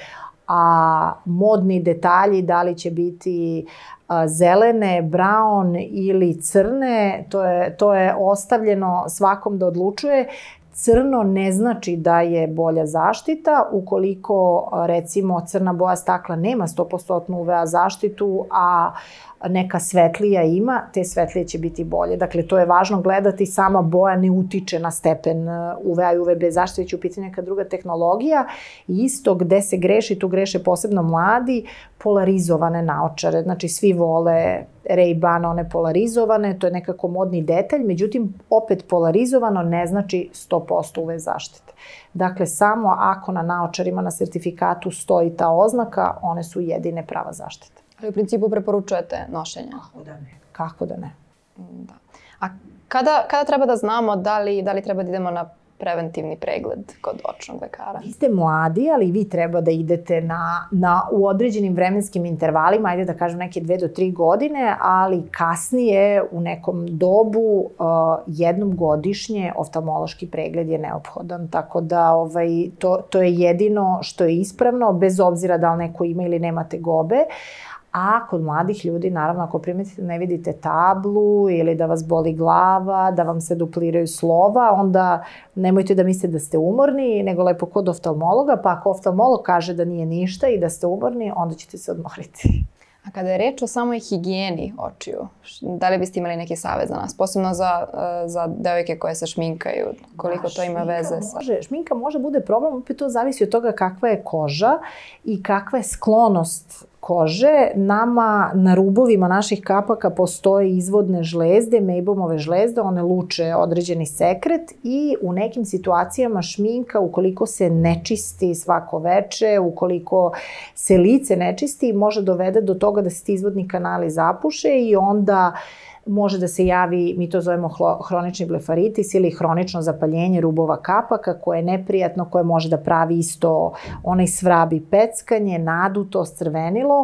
a modni detalji, da li će biti zelene, brown ili crne, to je, to je ostavljeno svakom da odlučuje. Crno ne znači da je bolja zaštita. Ukoliko, recimo, crna boja stakla nema sto posto U V A zaštitu, a neka svetlija ima, te svetlije će biti bolje. Dakle, to je važno gledati, sama boja ne utiče na stepen U V A i U V B zaštite, već u pitanju neka druga tehnologija. I isto gde se greši, tu greše posebno mladi, polarizovane naočare. Znači, svi vole Ray-Ban, one polarizovane, to je nekako modni detalj, međutim, opet polarizovano ne znači sto posto U V zaštite. Dakle, samo ako na naočarima na sertifikatu stoji ta oznaka, one su jedine prava zaštita.
Ali u principu preporučujete nošenje?
Kako da ne? Kako da ne?
Da. A kada, kada treba da znamo da li, da li treba da idemo na preventivni pregled kod očnog lekara?
Vi ste mladi, ali vi treba da idete na, na, u određenim vremenskim intervalima, ajde da kažem neke dve do tri godine, ali kasnije u nekom dobu uh, jednom godišnje oftalmološki pregled je neophodan. Tako da ovaj, to, to je jedino što je ispravno, bez obzira da li neko ima ili nema tegobe. A kod mladih ljudi, naravno, ako primetite da ne vidite tablu ili da vas boli glava, da vam se dupliraju slova, onda nemojte da mislite da ste umorni, nego lepo kod oftalmologa, pa ako oftalmolog kaže da nije ništa i da ste umorni, onda ćete se odmoriti.
A kada je reč o samoj higijeni očiju, da li biste imali neki savjet za nas, posebno za, za devojke koje se šminkaju, koliko da, to ima veze sa...
Može, šminka može bude problem, opet to zavisi od toga kakva je koža i kakva je sklonost kože. Nama na rubovima naših kapaka postoje izvodne žlezde, Maybomove žlezde, one luče određeni sekret i u nekim situacijama šminka, ukoliko se ne čisti svako veče, ukoliko se lice ne čisti, može dovede do toga da se ti izvodni kanali zapuše i onda može da se javi, mi to zovemo hronični blefaritis ili hronično zapaljenje rubova kapaka, koje je neprijatno, koje može da pravi isto onaj svrab i peckanje, nadutost, crvenilo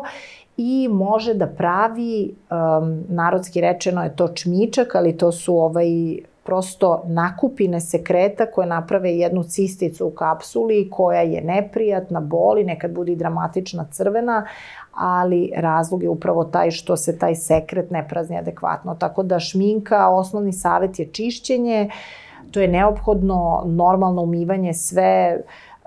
i može da pravi, um, narodski rečeno je to čmičak, ali to su ovaj, prosto nakupine sekreta koje naprave jednu cisticu u kapsuli koja je neprijatna, boli, nekad bude i dramatična crvena, ali razlog je upravo taj što se taj sekret ne prazni adekvatno. Tako da šminka, osnovni savjet je čišćenje, to je neophodno, normalno umivanje, sve,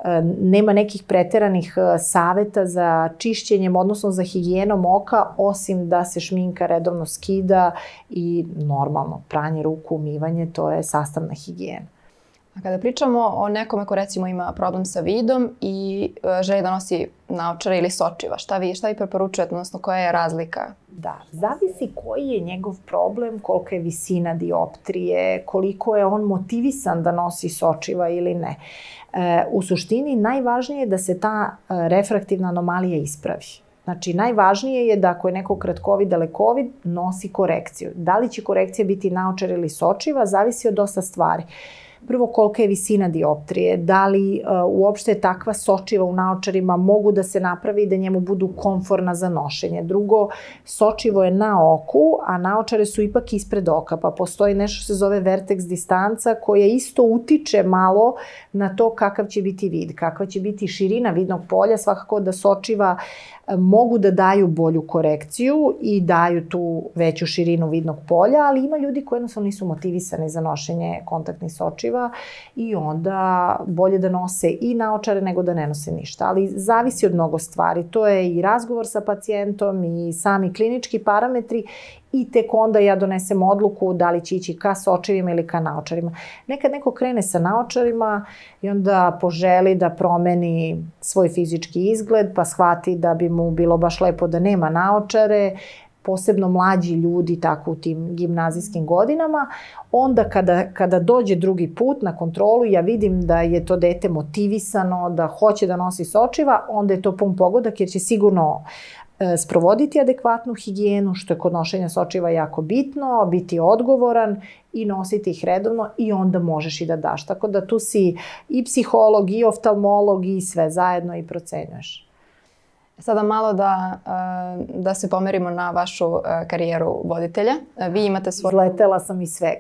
nema nekih preteranih saveta za čišćenjem, odnosno za higijenom oka, osim da se šminka redovno skida i normalno pranje ruku, umivanje, to je sastavna higijena.
A kada pričamo o nekome ko recimo ima problem sa vidom i želi da nosi naočare ili sočiva, šta vi, šta vi preporučujete, odnosno koja je razlika?
Da, zavisi koji je njegov problem, kolika je visina dioptrije, koliko je on motivisan da nosi sočiva ili ne. E, u suštini najvažnije je da se ta refraktivna anomalija ispravi. Znači, najvažnije je da ako je neko kratkovid, dalekovid, nosi korekciju. Da li će korekcija biti naočar ili sočiva, zavisi od dosta stvari. Prvo, kolika je visina dioptrije, da li uh, uopšte takva sočiva u naočarima mogu da se napravi i da njemu budu komforna za nošenje. Drugo, sočivo je na oku, a naočare su ipak ispred oka, pa postoji nešto što se zove vertex distanca koja isto utiče malo na to kakav će biti vid, kakva će biti širina vidnog polja, svakako da sočiva mogu da daju bolju korekciju i daju tu veću širinu vidnog polja, ali ima ljudi koji jednostavno nisu motivisani za nošenje kontaktnih sočiva i onda bolje da nose i naočare nego da ne nose ništa. Ali zavisi od mnogo stvari. To je i razgovor sa pacijentom i sami klinički parametri i tek onda ja donesem odluku da li će ići ka sočivima ili ka naočarima. Nekad neko krene sa naočarima i onda poželi da promeni svoj fizički izgled, pa shvati da bi mu bilo baš lepo da nema naočare, posebno mlađi ljudi tako u tim gimnazijskim godinama. Onda kada, kada dođe drugi put na kontrolu, ja vidim da je to dete motivisano, da hoće da nosi sočiva, onda je to pun pogodak jer će sigurno sprovoditi adekvatnu higijenu, što je kod nošenja sočiva jako bitno, biti odgovoran i nositi ih redovno i onda možeš i da daš. Tako da tu si i psiholog, i oftalmolog, i sve zajedno i procenjuješ.
Sada malo da, da se pomerimo na vašu karijeru voditelja. Vi imate svoju...
Izletela sam iz svega.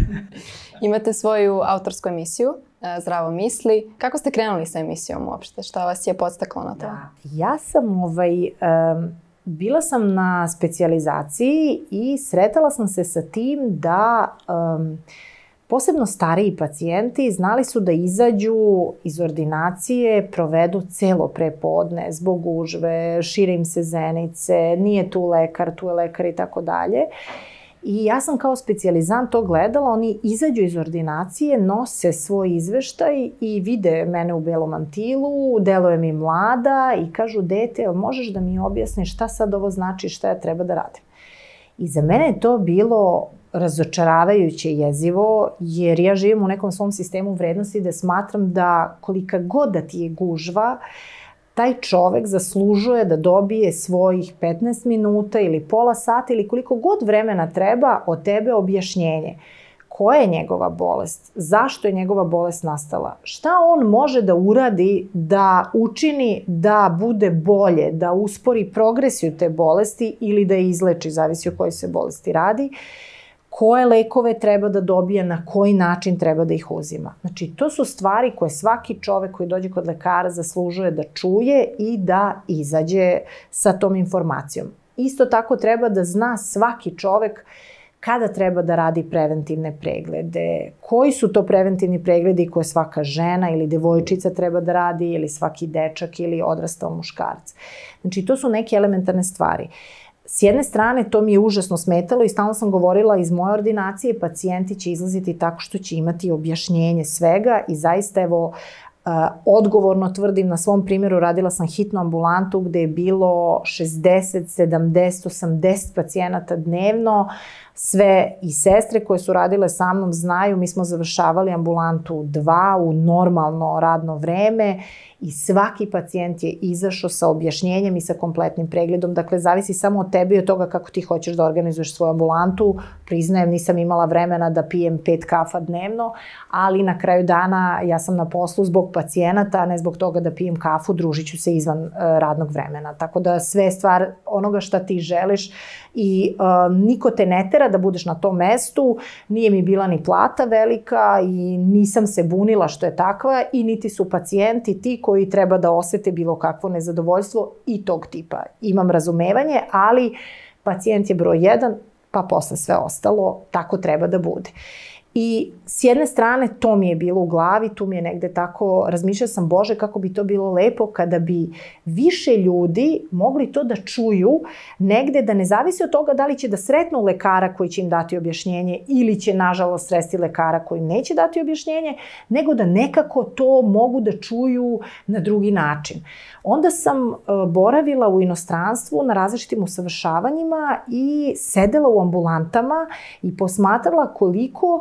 Imate svoju autorsku emisiju Zdravo misli. Kako ste krenuli sa emisijom uopšte? Šta vas je podstaklo na to?
Da. Ja sam ovaj, um, bila sam na specijalizaciji i sretala sam se sa tim da um, Posebno stariji pacijenti znali su da izađu iz ordinacije, provedu celo prepodne zbog gužve, šire im se zenice, nije tu lekar, tu je lekar i tako dalje. I ja sam kao specijalizant to gledala, oni izađu iz ordinacije, nose svoj izveštaj i vide mene u belom mantilu, deluje mi mlada i kažu, dete, možeš da mi objasniš šta sad ovo znači, šta ja treba da radim? I za mene je to bilo razočaravajuće jezivo, jer ja živim u nekom svom sistemu vrednosti da smatram da kolika god da ti je gužva, taj čovek zaslužuje da dobije svojih petnaest minuta ili pola sata ili koliko god vremena treba od tebe objašnjenje. Koja je njegova bolest? Zašto je njegova bolest nastala? Šta on može da uradi, da učini da bude bolje, da uspori progresiju te bolesti ili da je izleči, zavisi o kojoj se bolesti radi, koje lekove treba da dobije, na koji način treba da ih uzima. Znači, to su stvari koje svaki čovek koji dođe kod lekara zaslužuje da čuje i da izađe sa tom informacijom. Isto tako treba da zna svaki čovek kada treba da radi preventivne preglede, koji su to preventivni pregledi koje svaka žena ili devojčica treba da radi, ili svaki dečak ili odrastao muškarac. Znači, to su neke elementarne stvari. S jedne strane, to mi je užasno smetalo i stalno sam govorila iz moje ordinacije, pacijenti će izlaziti tako što će imati objašnjenje svega i zaista, evo, odgovorno tvrdim, na svom primjeru radila sam hitnu ambulantu gde je bilo šezdeset, sedamdeset, osamdeset pacijenata dnevno. Sve i sestre koje su radile sa mnom znaju, mi smo završavali ambulantu dva u normalno radno vreme i svaki pacijent je izašao sa objašnjenjem i sa kompletnim pregledom. Dakle, zavisi samo od tebe i od toga kako ti hoćeš da organizuješ svoju ambulantu. Priznajem, nisam imala vremena da pijem pet kafa dnevno, ali na kraju dana ja sam na poslu zbog pacijenata, a ne zbog toga da pijem kafu, družit ću se izvan uh, radnog vremena. Tako da sve je stvar onoga šta ti želiš i uh, niko te ne tera da budeš na tom mestu, nije mi bila ni plata velika i nisam se bunila što je takva i niti su pacijenti ti koji treba da osete bilo kakvo nezadovoljstvo i tog tipa. Imam razumevanje, ali pacijent je broj jedan, pa posle sve ostalo, tako treba da bude. I s jedne strane to mi je bilo u glavi, tu mi je negde tako, razmišljala sam, Bože, kako bi to bilo lepo kada bi više ljudi mogli to da čuju negde, da ne zavisi od toga da li će da sretnu lekara koji će im dati objašnjenje ili će nažalost sresti lekara koji im neće dati objašnjenje, nego da nekako to mogu da čuju na drugi način. Onda sam boravila u inostranstvu na različitim usavršavanjima i sedela u ambulantama i posmatrala koliko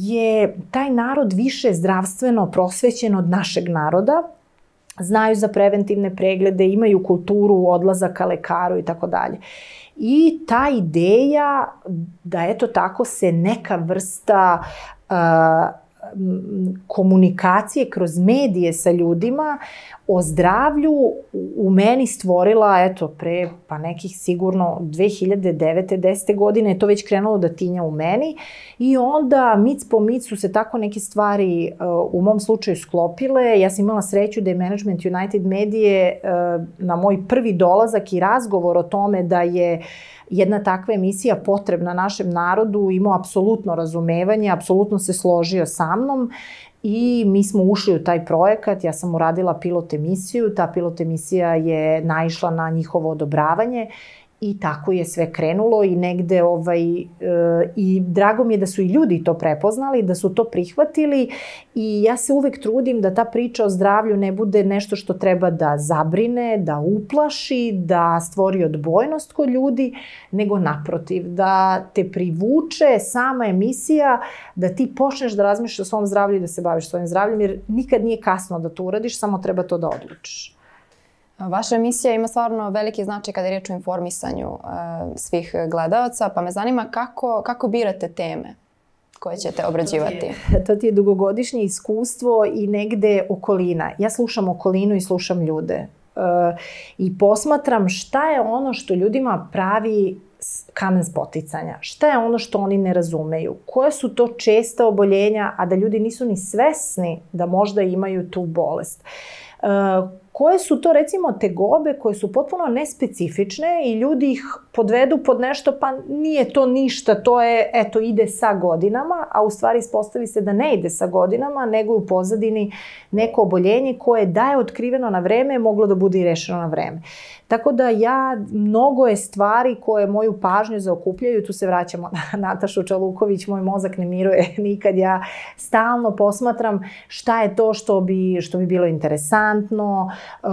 je taj narod više zdravstveno prosvećen od našeg naroda. Znaju za preventivne preglede, imaju kulturu odlazaka lekaru i tako dalje. I ta ideja da eto tako se neka vrsta uh, komunikacije kroz medije sa ljudima o zdravlju u meni stvorila, eto, pre pa nekih sigurno dve hiljade devete desete godine je to već krenulo da tinja u meni i onda mic po mic su se tako neke stvari uh, u mom slučaju sklopile. Ja sam imala sreću da je Management United Medije uh, na moj prvi dolazak i razgovor o tome da je jedna takva emisija potrebna našem narodu, imao apsolutno razumevanje, apsolutno se složio sa mnom i mi smo ušli u taj projekat. Ja sam uradila pilot emisiju, ta pilot emisija je naišla na njihovo odobravanje i tako je sve krenulo i negde ovaj, e, i drago mi je da su i ljudi to prepoznali, da su to prihvatili i ja se uvek trudim da ta priča o zdravlju ne bude nešto što treba da zabrine, da uplaši, da stvori odbojnost kod ljudi, nego naprotiv, da te privuče sama emisija, da ti počneš da razmišljaš o svom zdravlju i da se baviš svojim zdravljem, jer nikad nije kasno da to uradiš, samo treba to da odlučiš.
Vaša emisija ima stvarno veliki značaj kada je riječ o informisanju uh, svih gledalaca, pa me zanima kako, kako birate teme koje ćete obrađivati.
To ti je, to ti je dugogodišnje iskustvo i negde okolina. Ja slušam okolinu i slušam ljude uh, i posmatram šta je ono što ljudima pravi kamen spoticanja, šta je ono što oni ne razumeju, koje su to česta oboljenja, a da ljudi nisu ni svesni da možda imaju tu bolest. Uh, koje su to recimo tegobe koje su potpuno nespecifične i ljudi ih podvedu pod nešto, pa nije to ništa, to je, eto, ide sa godinama, a u stvari ispostavi se da ne ide sa godinama, nego u pozadini neko oboljenje koje da je otkriveno na vreme, moglo da bude i rešeno na vreme. Tako da ja, mnogo je stvari koje moju pažnju zaokupljaju, tu se vraćamo na Natašu Čaluković, moj mozak ne miruje nikad, ja stalno posmatram šta je to što bi, što bi bilo interesantno,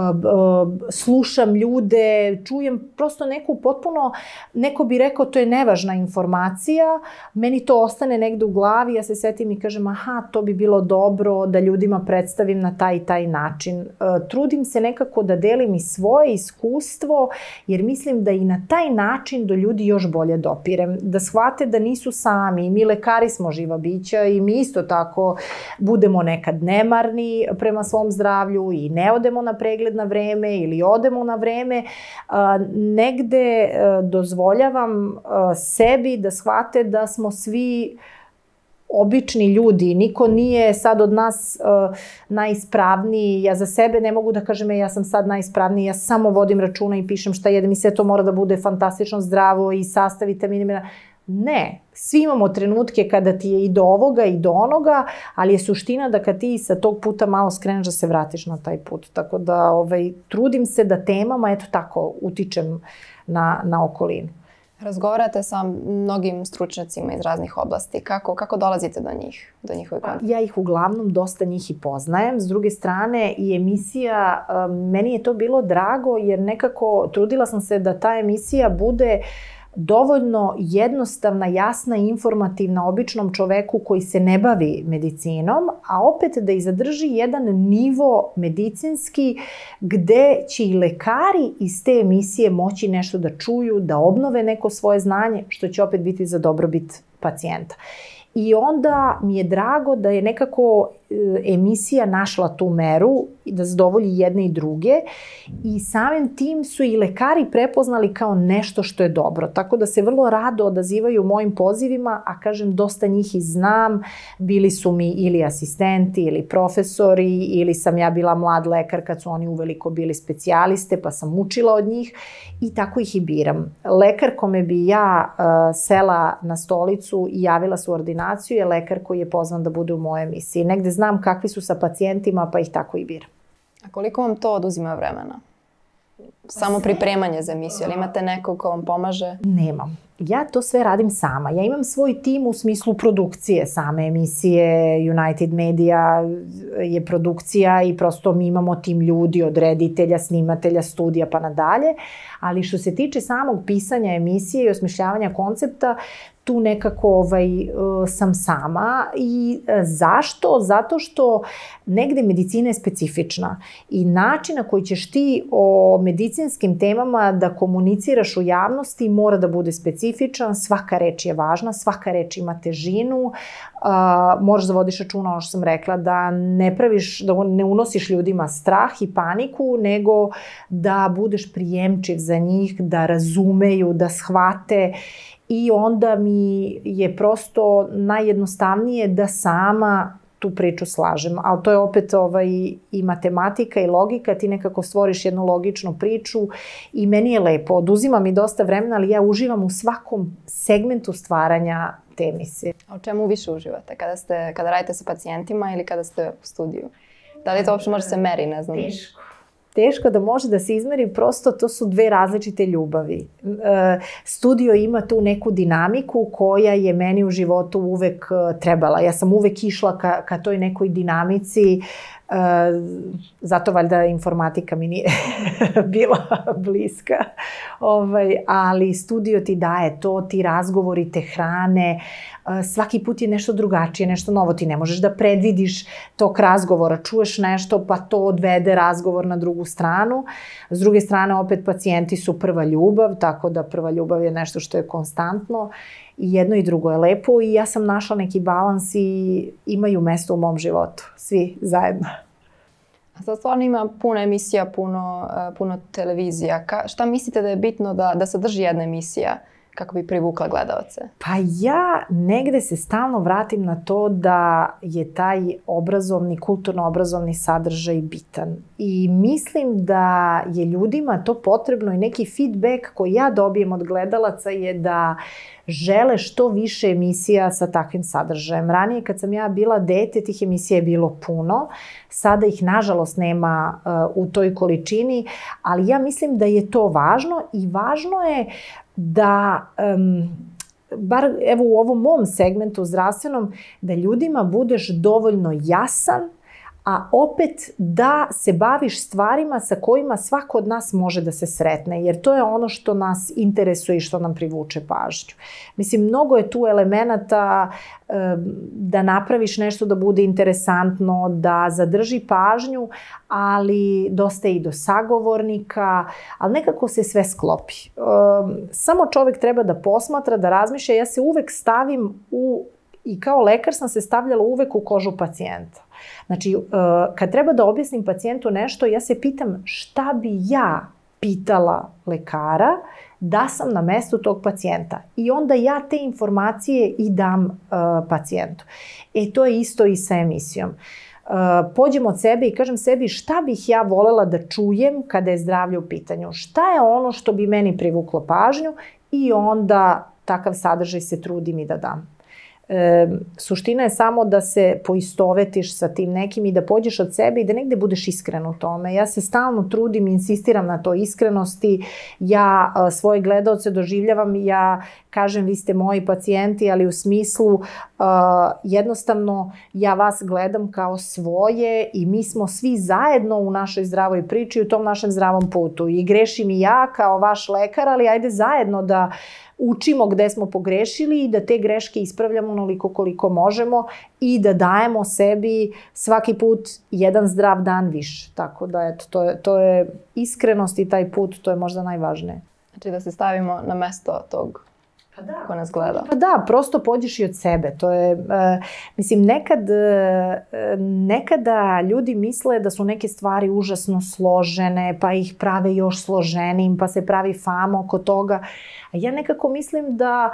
slušam ljude, čujem prosto neku potpuno, neko bi rekao to je nevažna informacija, meni to ostane negde u glavi, ja se setim i kažem aha, to bi bilo dobro da ljudima predstavim na taj i taj način. Trudim se nekako da delim i svoje iskustvo, jer mislim da i na taj način do ljudi još bolje dopirem, da shvate da nisu sami, mi lekari smo živa bića i mi isto tako budemo nekad nemarni prema svom zdravlju i ne odemo na pregled na vreme ili odemo na vreme. Negde dozvoljavam sebi da shvate da smo svi obični ljudi, niko nije sad od nas uh, najispravniji, ja za sebe ne mogu da kažem ja sam sad najispravniji, ja samo vodim računa i pišem šta jedem i sve to mora da bude fantastično zdravo i sastav vitamina. Ne, svi imamo trenutke kada ti je i do ovoga i do onoga, ali je suština da kad ti sa tog puta malo skreneš da se vratiš na taj put. Tako da ovaj, trudim se da temama, eto tako, utičem na, na okolinu.
Razgovarate sa mnogim stručnjacima iz raznih oblasti. Kako, kako dolazite do njih, do njihove kontakte?
Ja ih uglavnom dosta njih i poznajem. S druge strane i emisija, meni je to bilo drago jer nekako trudila sam se da ta emisija bude dovoljno jednostavna, jasna i informativna običnom čoveku koji se ne bavi medicinom, a opet da i zadrži jedan nivo medicinski gde će i lekari iz te emisije moći nešto da čuju, da obnove neko svoje znanje, što će opet biti za dobrobit pacijenta. I onda mi je drago da je nekako emisija našla tu meru da zadovolji jedne i druge i samim tim su i lekari prepoznali kao nešto što je dobro. Tako da se vrlo rado odazivaju mojim pozivima, a kažem dosta njih i znam, bili su mi ili asistenti ili profesori ili sam ja bila mlad lekar kad su oni uveliko bili specijaliste pa sam učila od njih i tako ih i biram. Lekar kome bi ja uh, sela na stolicu i javila su ordinaciju je lekar koji je pozvan da bude u mojoj emisiji. Negde znam kakvi su sa pacijentima, pa ih tako i biram.
A koliko vam to oduzima vremena? Samo pripremanje za emisiju, ali imate nekog ko vam pomaže?
Nemam. Ja to sve radim sama. Ja imam svoj tim u smislu produkcije same emisije. United Media je produkcija i prosto mi imamo tim ljudi od reditelja, snimatelja, studija pa nadalje. Ali što se tiče samog pisanja emisije i osmišljavanja koncepta, tu nekako ovaj, sam sama. I zašto? Zato što negde medicina je specifična i način na koji ćeš ti o medicinskim temama da komuniciraš u javnosti mora da bude specifičan, svaka reč je važna, svaka reč ima težinu, uh, moraš da vodiš računa, ono što sam rekla, da ne praviš, da ne unosiš ljudima strah i paniku, nego da budeš prijemčiv za njih, da razumeju, da shvate. I onda mi je prosto najjednostavnije da sama tu priču slažem. Ali to je opet ovaj, i matematika i logika, ti nekako stvoriš jednu logičnu priču i meni je lepo. Oduzima mi dosta vremena, ali ja uživam u svakom segmentu stvaranja te emisije.
A u čemu više uživate? Kada, ste, kada radite sa pacijentima ili kada ste u studiju? Da li to uopšte može se meri, ne znam?
Teško. Teško da može da se izmeri, prosto to su dve različite ljubavi. E, studio ima tu neku dinamiku koja je meni u životu uvek trebala. Ja sam uvek išla ka, ka toj nekoj dinamici, e, zato valjda informatika mi nije bila bliska. Ovaj, ali studio ti daje to, ti razgovori te hrane, svaki put je nešto drugačije, nešto novo, ti ne možeš da predvidiš tog razgovora, čuješ nešto pa to odvede razgovor na drugu stranu. S druge strane opet pacijenti su prva ljubav, tako da prva ljubav je nešto što je konstantno i jedno i drugo je lepo i ja sam našla neki balans i imaju mesto u mom životu, svi zajedno.
A sad stvarno ima puno emisija, puno, puno televizija. Ka, šta mislite da je bitno da, da sadrži jedna emisija kako bi privukla gledaoce?
Pa ja negde se stalno vratim na to da je taj obrazovni, kulturno-obrazovni sadržaj bitan. I mislim da je ljudima to potrebno i neki feedback koji ja dobijem od gledalaca je da žele što više emisija sa takvim sadržajem. Ranije kad sam ja bila dete, tih emisija je bilo puno. Sada ih nažalost nema uh, u toj količini, ali ja mislim da je to važno i važno je da, um, bar evo u ovom mom segmentu zdravstvenom, da ljudima budeš dovoljno jasan, a opet da se baviš stvarima sa kojima svako od nas može da se sretne, jer to je ono što nas interesuje i što nam privuče pažnju. Mislim, mnogo je tu elemenata da napraviš nešto da bude interesantno, da zadrži pažnju, ali dosta je i do sagovornika, ali nekako se sve sklopi. Samo čovek treba da posmatra, da razmišlja. Ja se uvek stavim u, i kao lekar sam se stavljala uvek u kožu pacijenta. Znači, kad treba da objasnim pacijentu nešto, ja se pitam šta bi ja pitala lekara da sam na mestu tog pacijenta. I onda ja te informacije i dam uh, pacijentu. E, to je isto i sa emisijom. Uh, pođem od sebe i kažem sebi šta bih ja volela da čujem kada je zdravlje u pitanju. Šta je ono što bi meni privuklo pažnju i onda takav sadržaj se trudim i da dam. E, suština je samo da se poistovetiš sa tim nekim i da pođeš od sebe i da negde budeš iskren u tome. Ja se stalno trudim i insistiram na toj iskrenosti. Ja a, svoje gledaoce doživljavam, ja kažem vi ste moji pacijenti, ali u smislu a, jednostavno ja vas gledam kao svoje i mi smo svi zajedno u našoj zdravoj priči, u tom našem zdravom putu. I grešim i ja kao vaš lekar, ali ajde zajedno da učimo gde smo pogrešili i da te greške ispravljamo onoliko koliko možemo i da dajemo sebi svaki put jedan zdrav dan više. Tako da, eto, to je, to je iskrenost i taj put, to je možda najvažnije.
Znači da se stavimo na mesto tog pa da, ko nas gleda.
Pa da, prosto pođeš i od sebe. To je, uh, mislim, nekad, uh, nekada ljudi misle da su neke stvari užasno složene, pa ih prave još složenim, pa se pravi fama oko toga. A ja nekako mislim da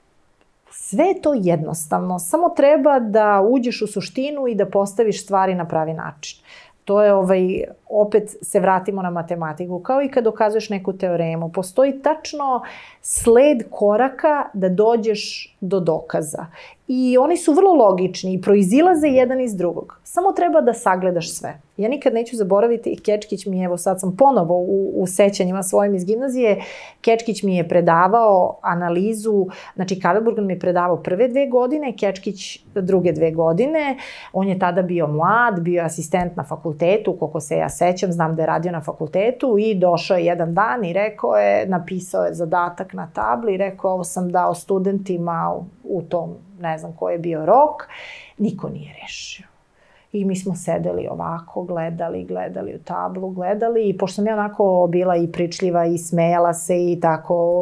sve je to jednostavno. Samo treba da uđeš u suštinu i da postaviš stvari na pravi način. To je, ovaj, opet se vratimo na matematiku. Kao i kad dokazuješ neku teoremu, postoji tačno sled koraka da dođeš do dokaza. I oni su vrlo logični i proizilaze jedan iz drugog. Samo treba da sagledaš sve. Ja nikad neću zaboraviti, Kečkić mi je, evo sad sam ponovo u, u sećanjima svojim iz gimnazije, Kečkić mi je predavao analizu, znači Kadelburgan mi je predavao prve dve godine, Kečkić druge dve godine. On je tada bio mlad, bio asistent na fakultetu, koliko se ja sećam, znam da je radio na fakultetu i došao je jedan dan i rekao je, napisao je zadatak na tabli i rekao ovo sam dao studentima u, u tom, ne znam koji je bio rok, niko nije rešio. I mi smo sedeli ovako, gledali, gledali u tablu, gledali i pošto sam ja onako bila i pričljiva i smejala se i tako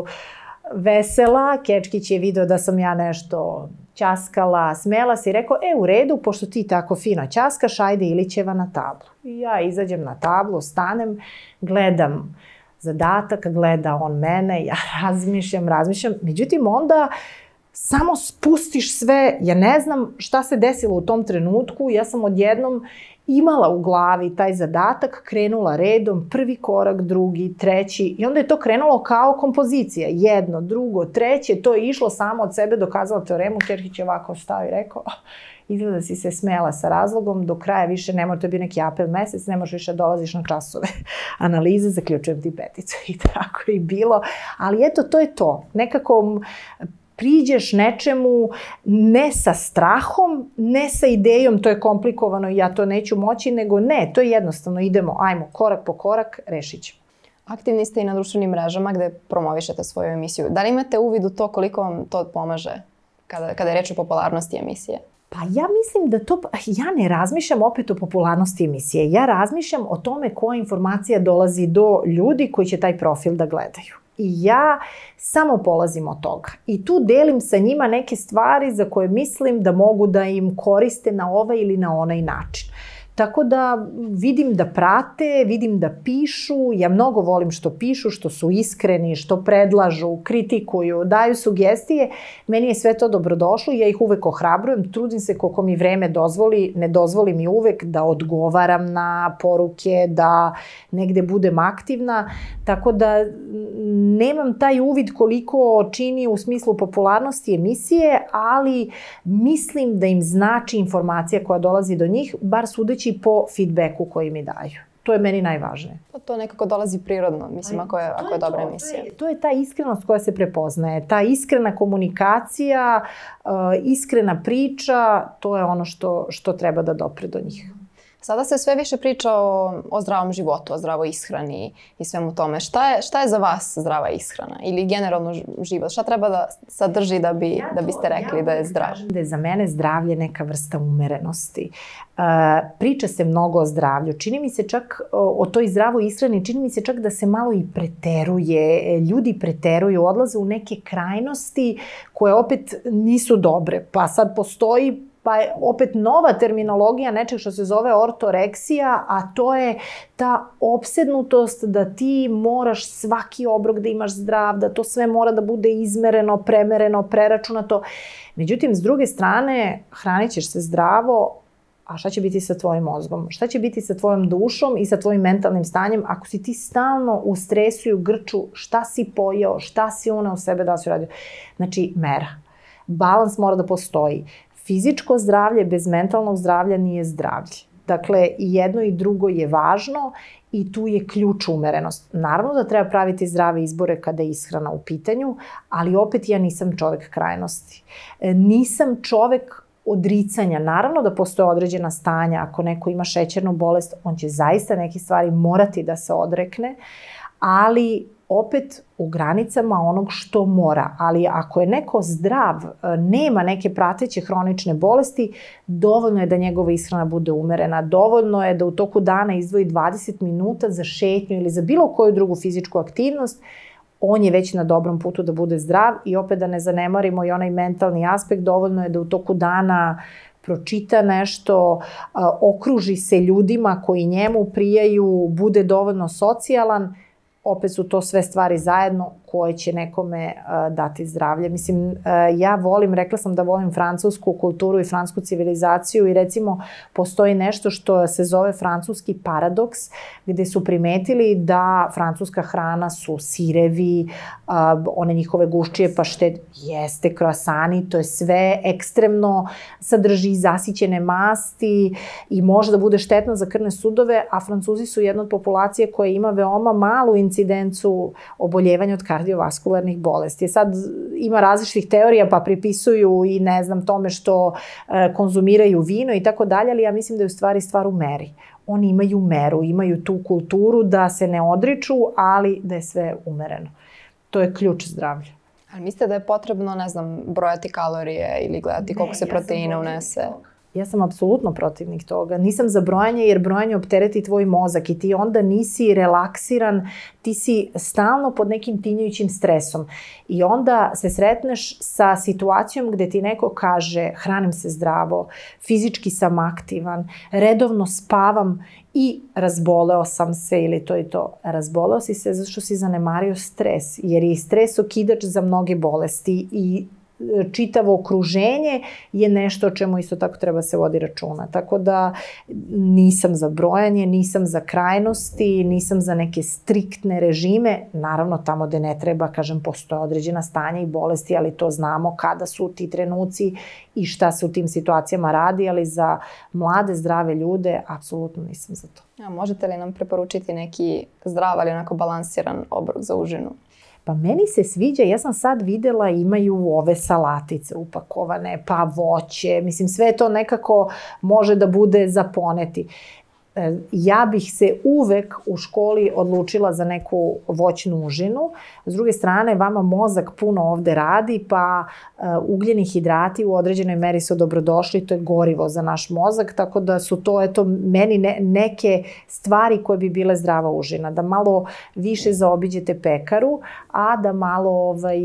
vesela, Kečkić je video da sam ja nešto ćaskala, smela se i rekao, e u redu, pošto ti tako fino ćaskaš, ajde Ilićeva na tablu. I ja izađem na tablu, stanem, gledam zadatak, gleda on mene, ja razmišljam, razmišljam, međutim onda samo spustiš sve, ja ne znam šta se desilo u tom trenutku, ja sam odjednom imala u glavi taj zadatak, krenula redom, prvi korak, drugi, treći i onda je to krenulo kao kompozicija, jedno, drugo, treće, to je išlo samo od sebe, dokazala teoremu, Kečkić je ovako stao i rekao, izgleda da si se smela sa razlogom, do kraja više ne može, to je bio neki apel mesec, ne možeš više dolaziš na časove analize, zaključujem ti peticu i tako i bilo, ali eto, to je to, nekako priđeš nečemu ne sa strahom, ne sa idejom, to je komplikovano i ja to neću moći, nego ne, to je jednostavno, idemo, ajmo, korak po korak, rešit ćemo.
Aktivni ste i na društvenim mrežama gde promovišete svoju emisiju. Da li imate uvid u to koliko vam to pomaže kada, kada je reč o popularnosti emisije?
Pa ja mislim da to, ja ne razmišljam opet o popularnosti emisije, ja razmišljam o tome koja informacija dolazi do ljudi koji će taj profil da gledaju. I ja samo polazim od toga. I tu delim sa njima neke stvari za koje mislim da mogu da im koriste na ovaj ili na onaj način. Tako da vidim da prate, vidim da pišu, ja mnogo volim što pišu, što su iskreni, što predlažu, kritikuju, daju sugestije. Meni je sve to dobrodošlo i ja ih uvek ohrabrujem, trudim se koliko mi vreme dozvoli, ne dozvoli mi uvek da odgovaram na poruke, da negde budem aktivna, tako da nemam taj uvid koliko čini u smislu popularnosti emisije, ali mislim da im znači informacija koja dolazi do njih, bar sudeći po feedbacku koji mi daju. To je meni najvažnije.
Pa to nekako dolazi prirodno, mislim, ako je, ako je dobra emisija.
To je, to je ta iskrenost koja se prepoznaje, ta iskrena komunikacija, uh, iskrena priča, to je ono što, što treba da dopre do njih.
Sada se sve više priča o, o zdravom životu, o zdravoj ishrani i svemu tome. Šta je, šta je za vas zdrava ishrana ili generalno život? Šta treba da sadrži da, bi, ja to, da biste rekli ja da je zdrav?
Da je za mene zdravlje neka vrsta umerenosti. Uh, priča se mnogo o zdravlju. Čini mi se čak o, o toj zdravoj ishrani, čini mi se čak da se malo i preteruje. Ljudi preteruju, odlaze u neke krajnosti koje opet nisu dobre. Pa sad postoji pa je opet nova terminologija nečeg što se zove ortoreksija, a to je ta opsednutost da ti moraš svaki obrok da imaš zdrav, da to sve mora da bude izmereno, premereno, preračunato. Međutim, s druge strane, hranit ćeš se zdravo, a šta će biti sa tvojim mozgom? Šta će biti sa tvojom dušom i sa tvojim mentalnim stanjem ako si ti stalno u stresu i u grču šta si pojeo, šta si uneo u sebe, da si uradio? Znači, mera. Balans mora da postoji. Fizičko zdravlje bez mentalnog zdravlja nije zdravlje. Dakle, i jedno i drugo je važno i tu je ključ umerenost. Naravno da treba praviti zdrave izbore kada je ishrana u pitanju, ali opet ja nisam čovek krajnosti. Nisam čovek odricanja. Naravno da postoje određena stanja. Ako neko ima šećernu bolest, on će zaista neke stvari morati da se odrekne, ali opet u granicama onog što mora. Ali ako je neko zdrav, nema neke prateće hronične bolesti, dovoljno je da njegova ishrana bude umerena, dovoljno je da u toku dana izdvoji dvadeset minuta za šetnju ili za bilo koju drugu fizičku aktivnost, on je već na dobrom putu da bude zdrav i opet da ne zanemarimo i onaj mentalni aspekt, dovoljno je da u toku dana pročita nešto, okruži se ljudima koji njemu prijaju, bude dovoljno socijalan, opet su to sve stvari zajedno koje će nekome uh, dati zdravlje. Mislim, uh, ja volim, rekla sam da volim francusku kulturu i francusku civilizaciju i recimo postoji nešto što se zove francuski paradoks, gde su primetili da francuska hrana su sirevi, uh, one njihove guščije paštet, jeste kroasani, to je sve ekstremno, sadrži zasićene masti i može da bude štetno za krvne sudove, a Francuzi su jedna od populacije koja ima veoma malu incidencu oboljevanja od kardiovaskularnih bolesti. Sad ima različitih teorija pa pripisuju i ne znam tome što e, konzumiraju vino i tako dalje, ali ja mislim da je u stvari stvar u meri. Oni imaju meru, imaju tu kulturu da se ne odriču, ali da je sve umereno. To je ključ zdravlja.
Ali mislite da je potrebno, ne znam, brojati kalorije ili gledati koliko ne, se proteina unese?
Ja sam apsolutno protivnik toga. Nisam za brojanje jer brojanje optereti tvoj mozak i ti onda nisi relaksiran, ti si stalno pod nekim tinjajućim stresom. I onda se sretneš sa situacijom gde ti neko kaže hranim se zdravo, fizički sam aktivan, redovno spavam i razboleo sam se ili to i to. Razboleo si se zato što si zanemario stres, jer je stres okidač za mnoge bolesti i čitavo okruženje je nešto o čemu isto tako treba se vodi računa. Tako da nisam za brojanje, nisam za krajnosti, nisam za neke striktne režime. Naravno, tamo gde ne treba, kažem, postoje određena stanja i bolesti, ali to znamo kada su ti trenuci i šta se u tim situacijama radi, ali za mlade, zdrave ljude apsolutno nisam za to.
A možete li nam preporučiti neki zdrav, ali onako balansiran obrok za užinu?
Pa meni se sviđa, ja sam sad videla imaju ove salatice upakovane, pa voće, mislim sve to nekako može da bude za poneti. ja bih se uvek u školi odlučila za neku voćnu užinu. S druge strane, vama mozak puno ovde radi, pa ugljeni hidrati u određenoj meri su dobrodošli, to je gorivo za naš mozak, tako da su to, eto, meni ne, neke stvari koje bi bile zdrava užina. Da malo više zaobiđete pekaru, a da malo, ovaj,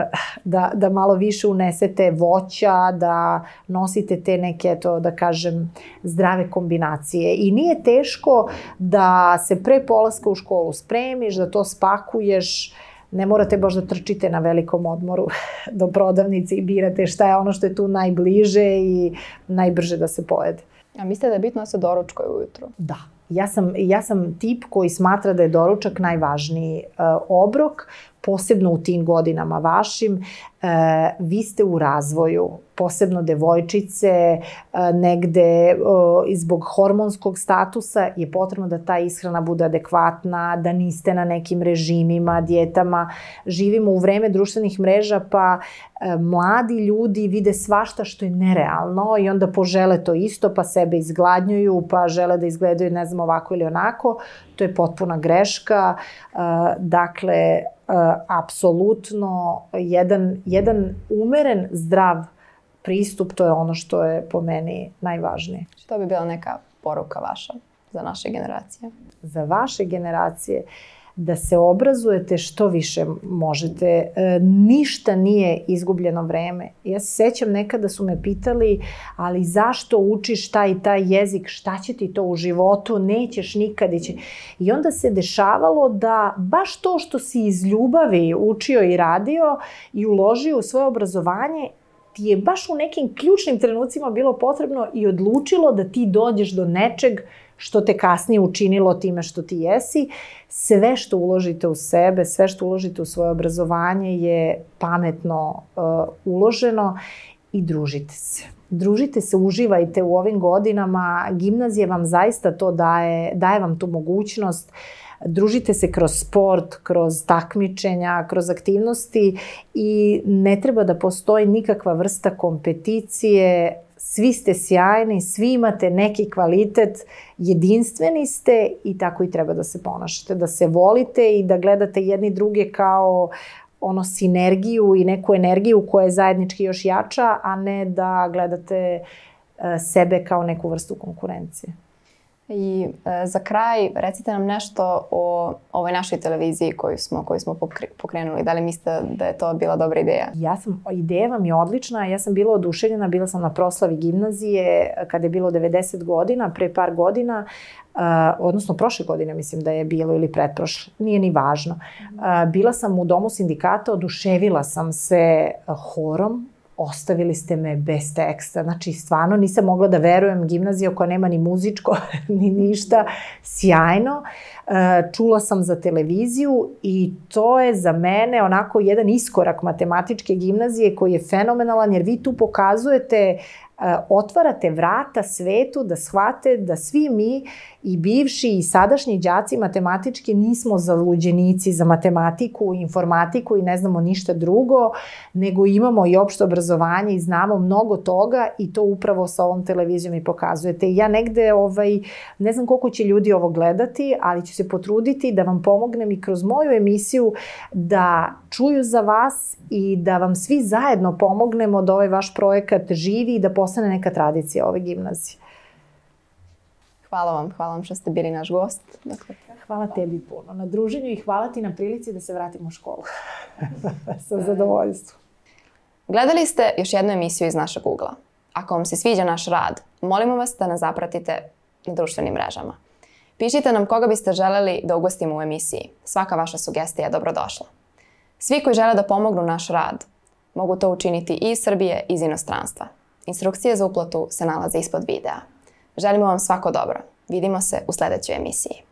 da, da malo više unesete voća, da nosite te neke, eto, da kažem, zdrave kombinacije. I nije teško da se pre polaska u školu spremiš, da to spakuješ, ne morate baš da trčite na velikom odmoru do prodavnice i birate šta je ono što je tu najbliže i najbrže da se pojede.
A mislite da je bitno da se doručkuje ujutru?
Da. Ja sam, ja sam tip koji smatra da je doručak najvažniji uh, obrok, posebno u tim godinama vašim. Uh, vi ste u razvoju, posebno devojčice, uh, negde uh, zbog hormonskog statusa je potrebno da ta ishrana bude adekvatna, da niste na nekim režimima, dijetama. Živimo u vreme društvenih mreža, pa uh, mladi ljudi vide svašta što je nerealno i onda požele to isto, pa sebe izgladnjuju, pa žele da izgledaju, ne znam, ovako ili onako. To je potpuna greška. Uh, dakle, Uh, apsolutno jedan, jedan umeren, zdrav pristup, to je ono što je po meni najvažnije.
Što bi bila neka poruka vaša za naše generacije?
Za vaše generacije da se obrazujete što više možete. E, ništa nije izgubljeno vreme. Ja se sećam nekada su me pitali, ali zašto učiš taj i taj jezik, šta će ti to u životu, nećeš nikad. Ići. I onda se dešavalo da baš to što si iz ljubavi učio i radio i uložio u svoje obrazovanje, ti je baš u nekim ključnim trenucima bilo potrebno i odlučilo da ti dođeš do nečeg što te kasnije učinilo time što ti jesi. Sve što uložite u sebe, sve što uložite u svoje obrazovanje je pametno uh, uloženo i družite se. Družite se, uživajte u ovim godinama. Gimnazija vam zaista to daje, daje vam tu mogućnost. Družite se kroz sport, kroz takmičenja, kroz aktivnosti i ne treba da postoji nikakva vrsta kompeticije. Svi ste sjajni, svi imate neki kvalitet, jedinstveni ste i tako i treba da se ponašate, da se volite i da gledate jedni druge kao ono sinergiju i neku energiju koja je zajednički još jača, a ne da gledate sebe kao neku vrstu konkurencije.
I e, za kraj, recite nam nešto o ovoj našoj televiziji koju smo, koju smo pokrenuli. Da li mislite da je to bila dobra ideja?
Ja sam, ideja vam je odlična. Ja sam bila oduševljena, bila sam na proslavi gimnazije kada je bilo devedeset godina, pre par godina, uh, odnosno prošle godine mislim da je bilo ili pretprošle, nije ni važno. Uh, bila sam u domu sindikata, oduševila sam se horom, ostavili ste me bez teksta. Znači, stvarno nisam mogla da verujem, gimnazija koja nema ni muzičko, ni ništa, sjajno. Čula sam za televiziju i to je za mene onako jedan iskorak matematičke gimnazije koji je fenomenalan, jer vi tu pokazujete, otvarate vrata svetu da shvate da svi mi i bivši i sadašnji đaci matematički nismo zaluđenici za matematiku, informatiku i ne znamo ništa drugo, nego imamo i opšte obrazovanje i znamo mnogo toga i to upravo sa ovom televizijom i pokazujete. I ja negde, ovaj, ne znam koliko će ljudi ovo gledati, ali ću se potruditi da vam pomognem i kroz moju emisiju da čuju za vas i da vam svi zajedno pomognemo da ovaj vaš projekat živi i da postane neka tradicija ove gimnazije.
Hvala vam, hvala vam što ste bili naš gost. Dakle,
hvala tebi puno na druženju i hvala ti na prilici da se vratimo u školu. Sa zadovoljstvom.
Gledali ste još jednu emisiju iz našeg ugla. Ako vam se sviđa naš rad, molimo vas da nas zapratite na društvenim mrežama. Pišite nam koga biste želeli da ugostimo u emisiji. Svaka vaša sugestija je dobrodošla. Svi koji žele da pomognu naš rad mogu to učiniti i iz Srbije i iz inostranstva. Instrukcije za uplatu se nalaze ispod videa. Želimo vam svako dobro. Vidimo se u sledećoj emisiji.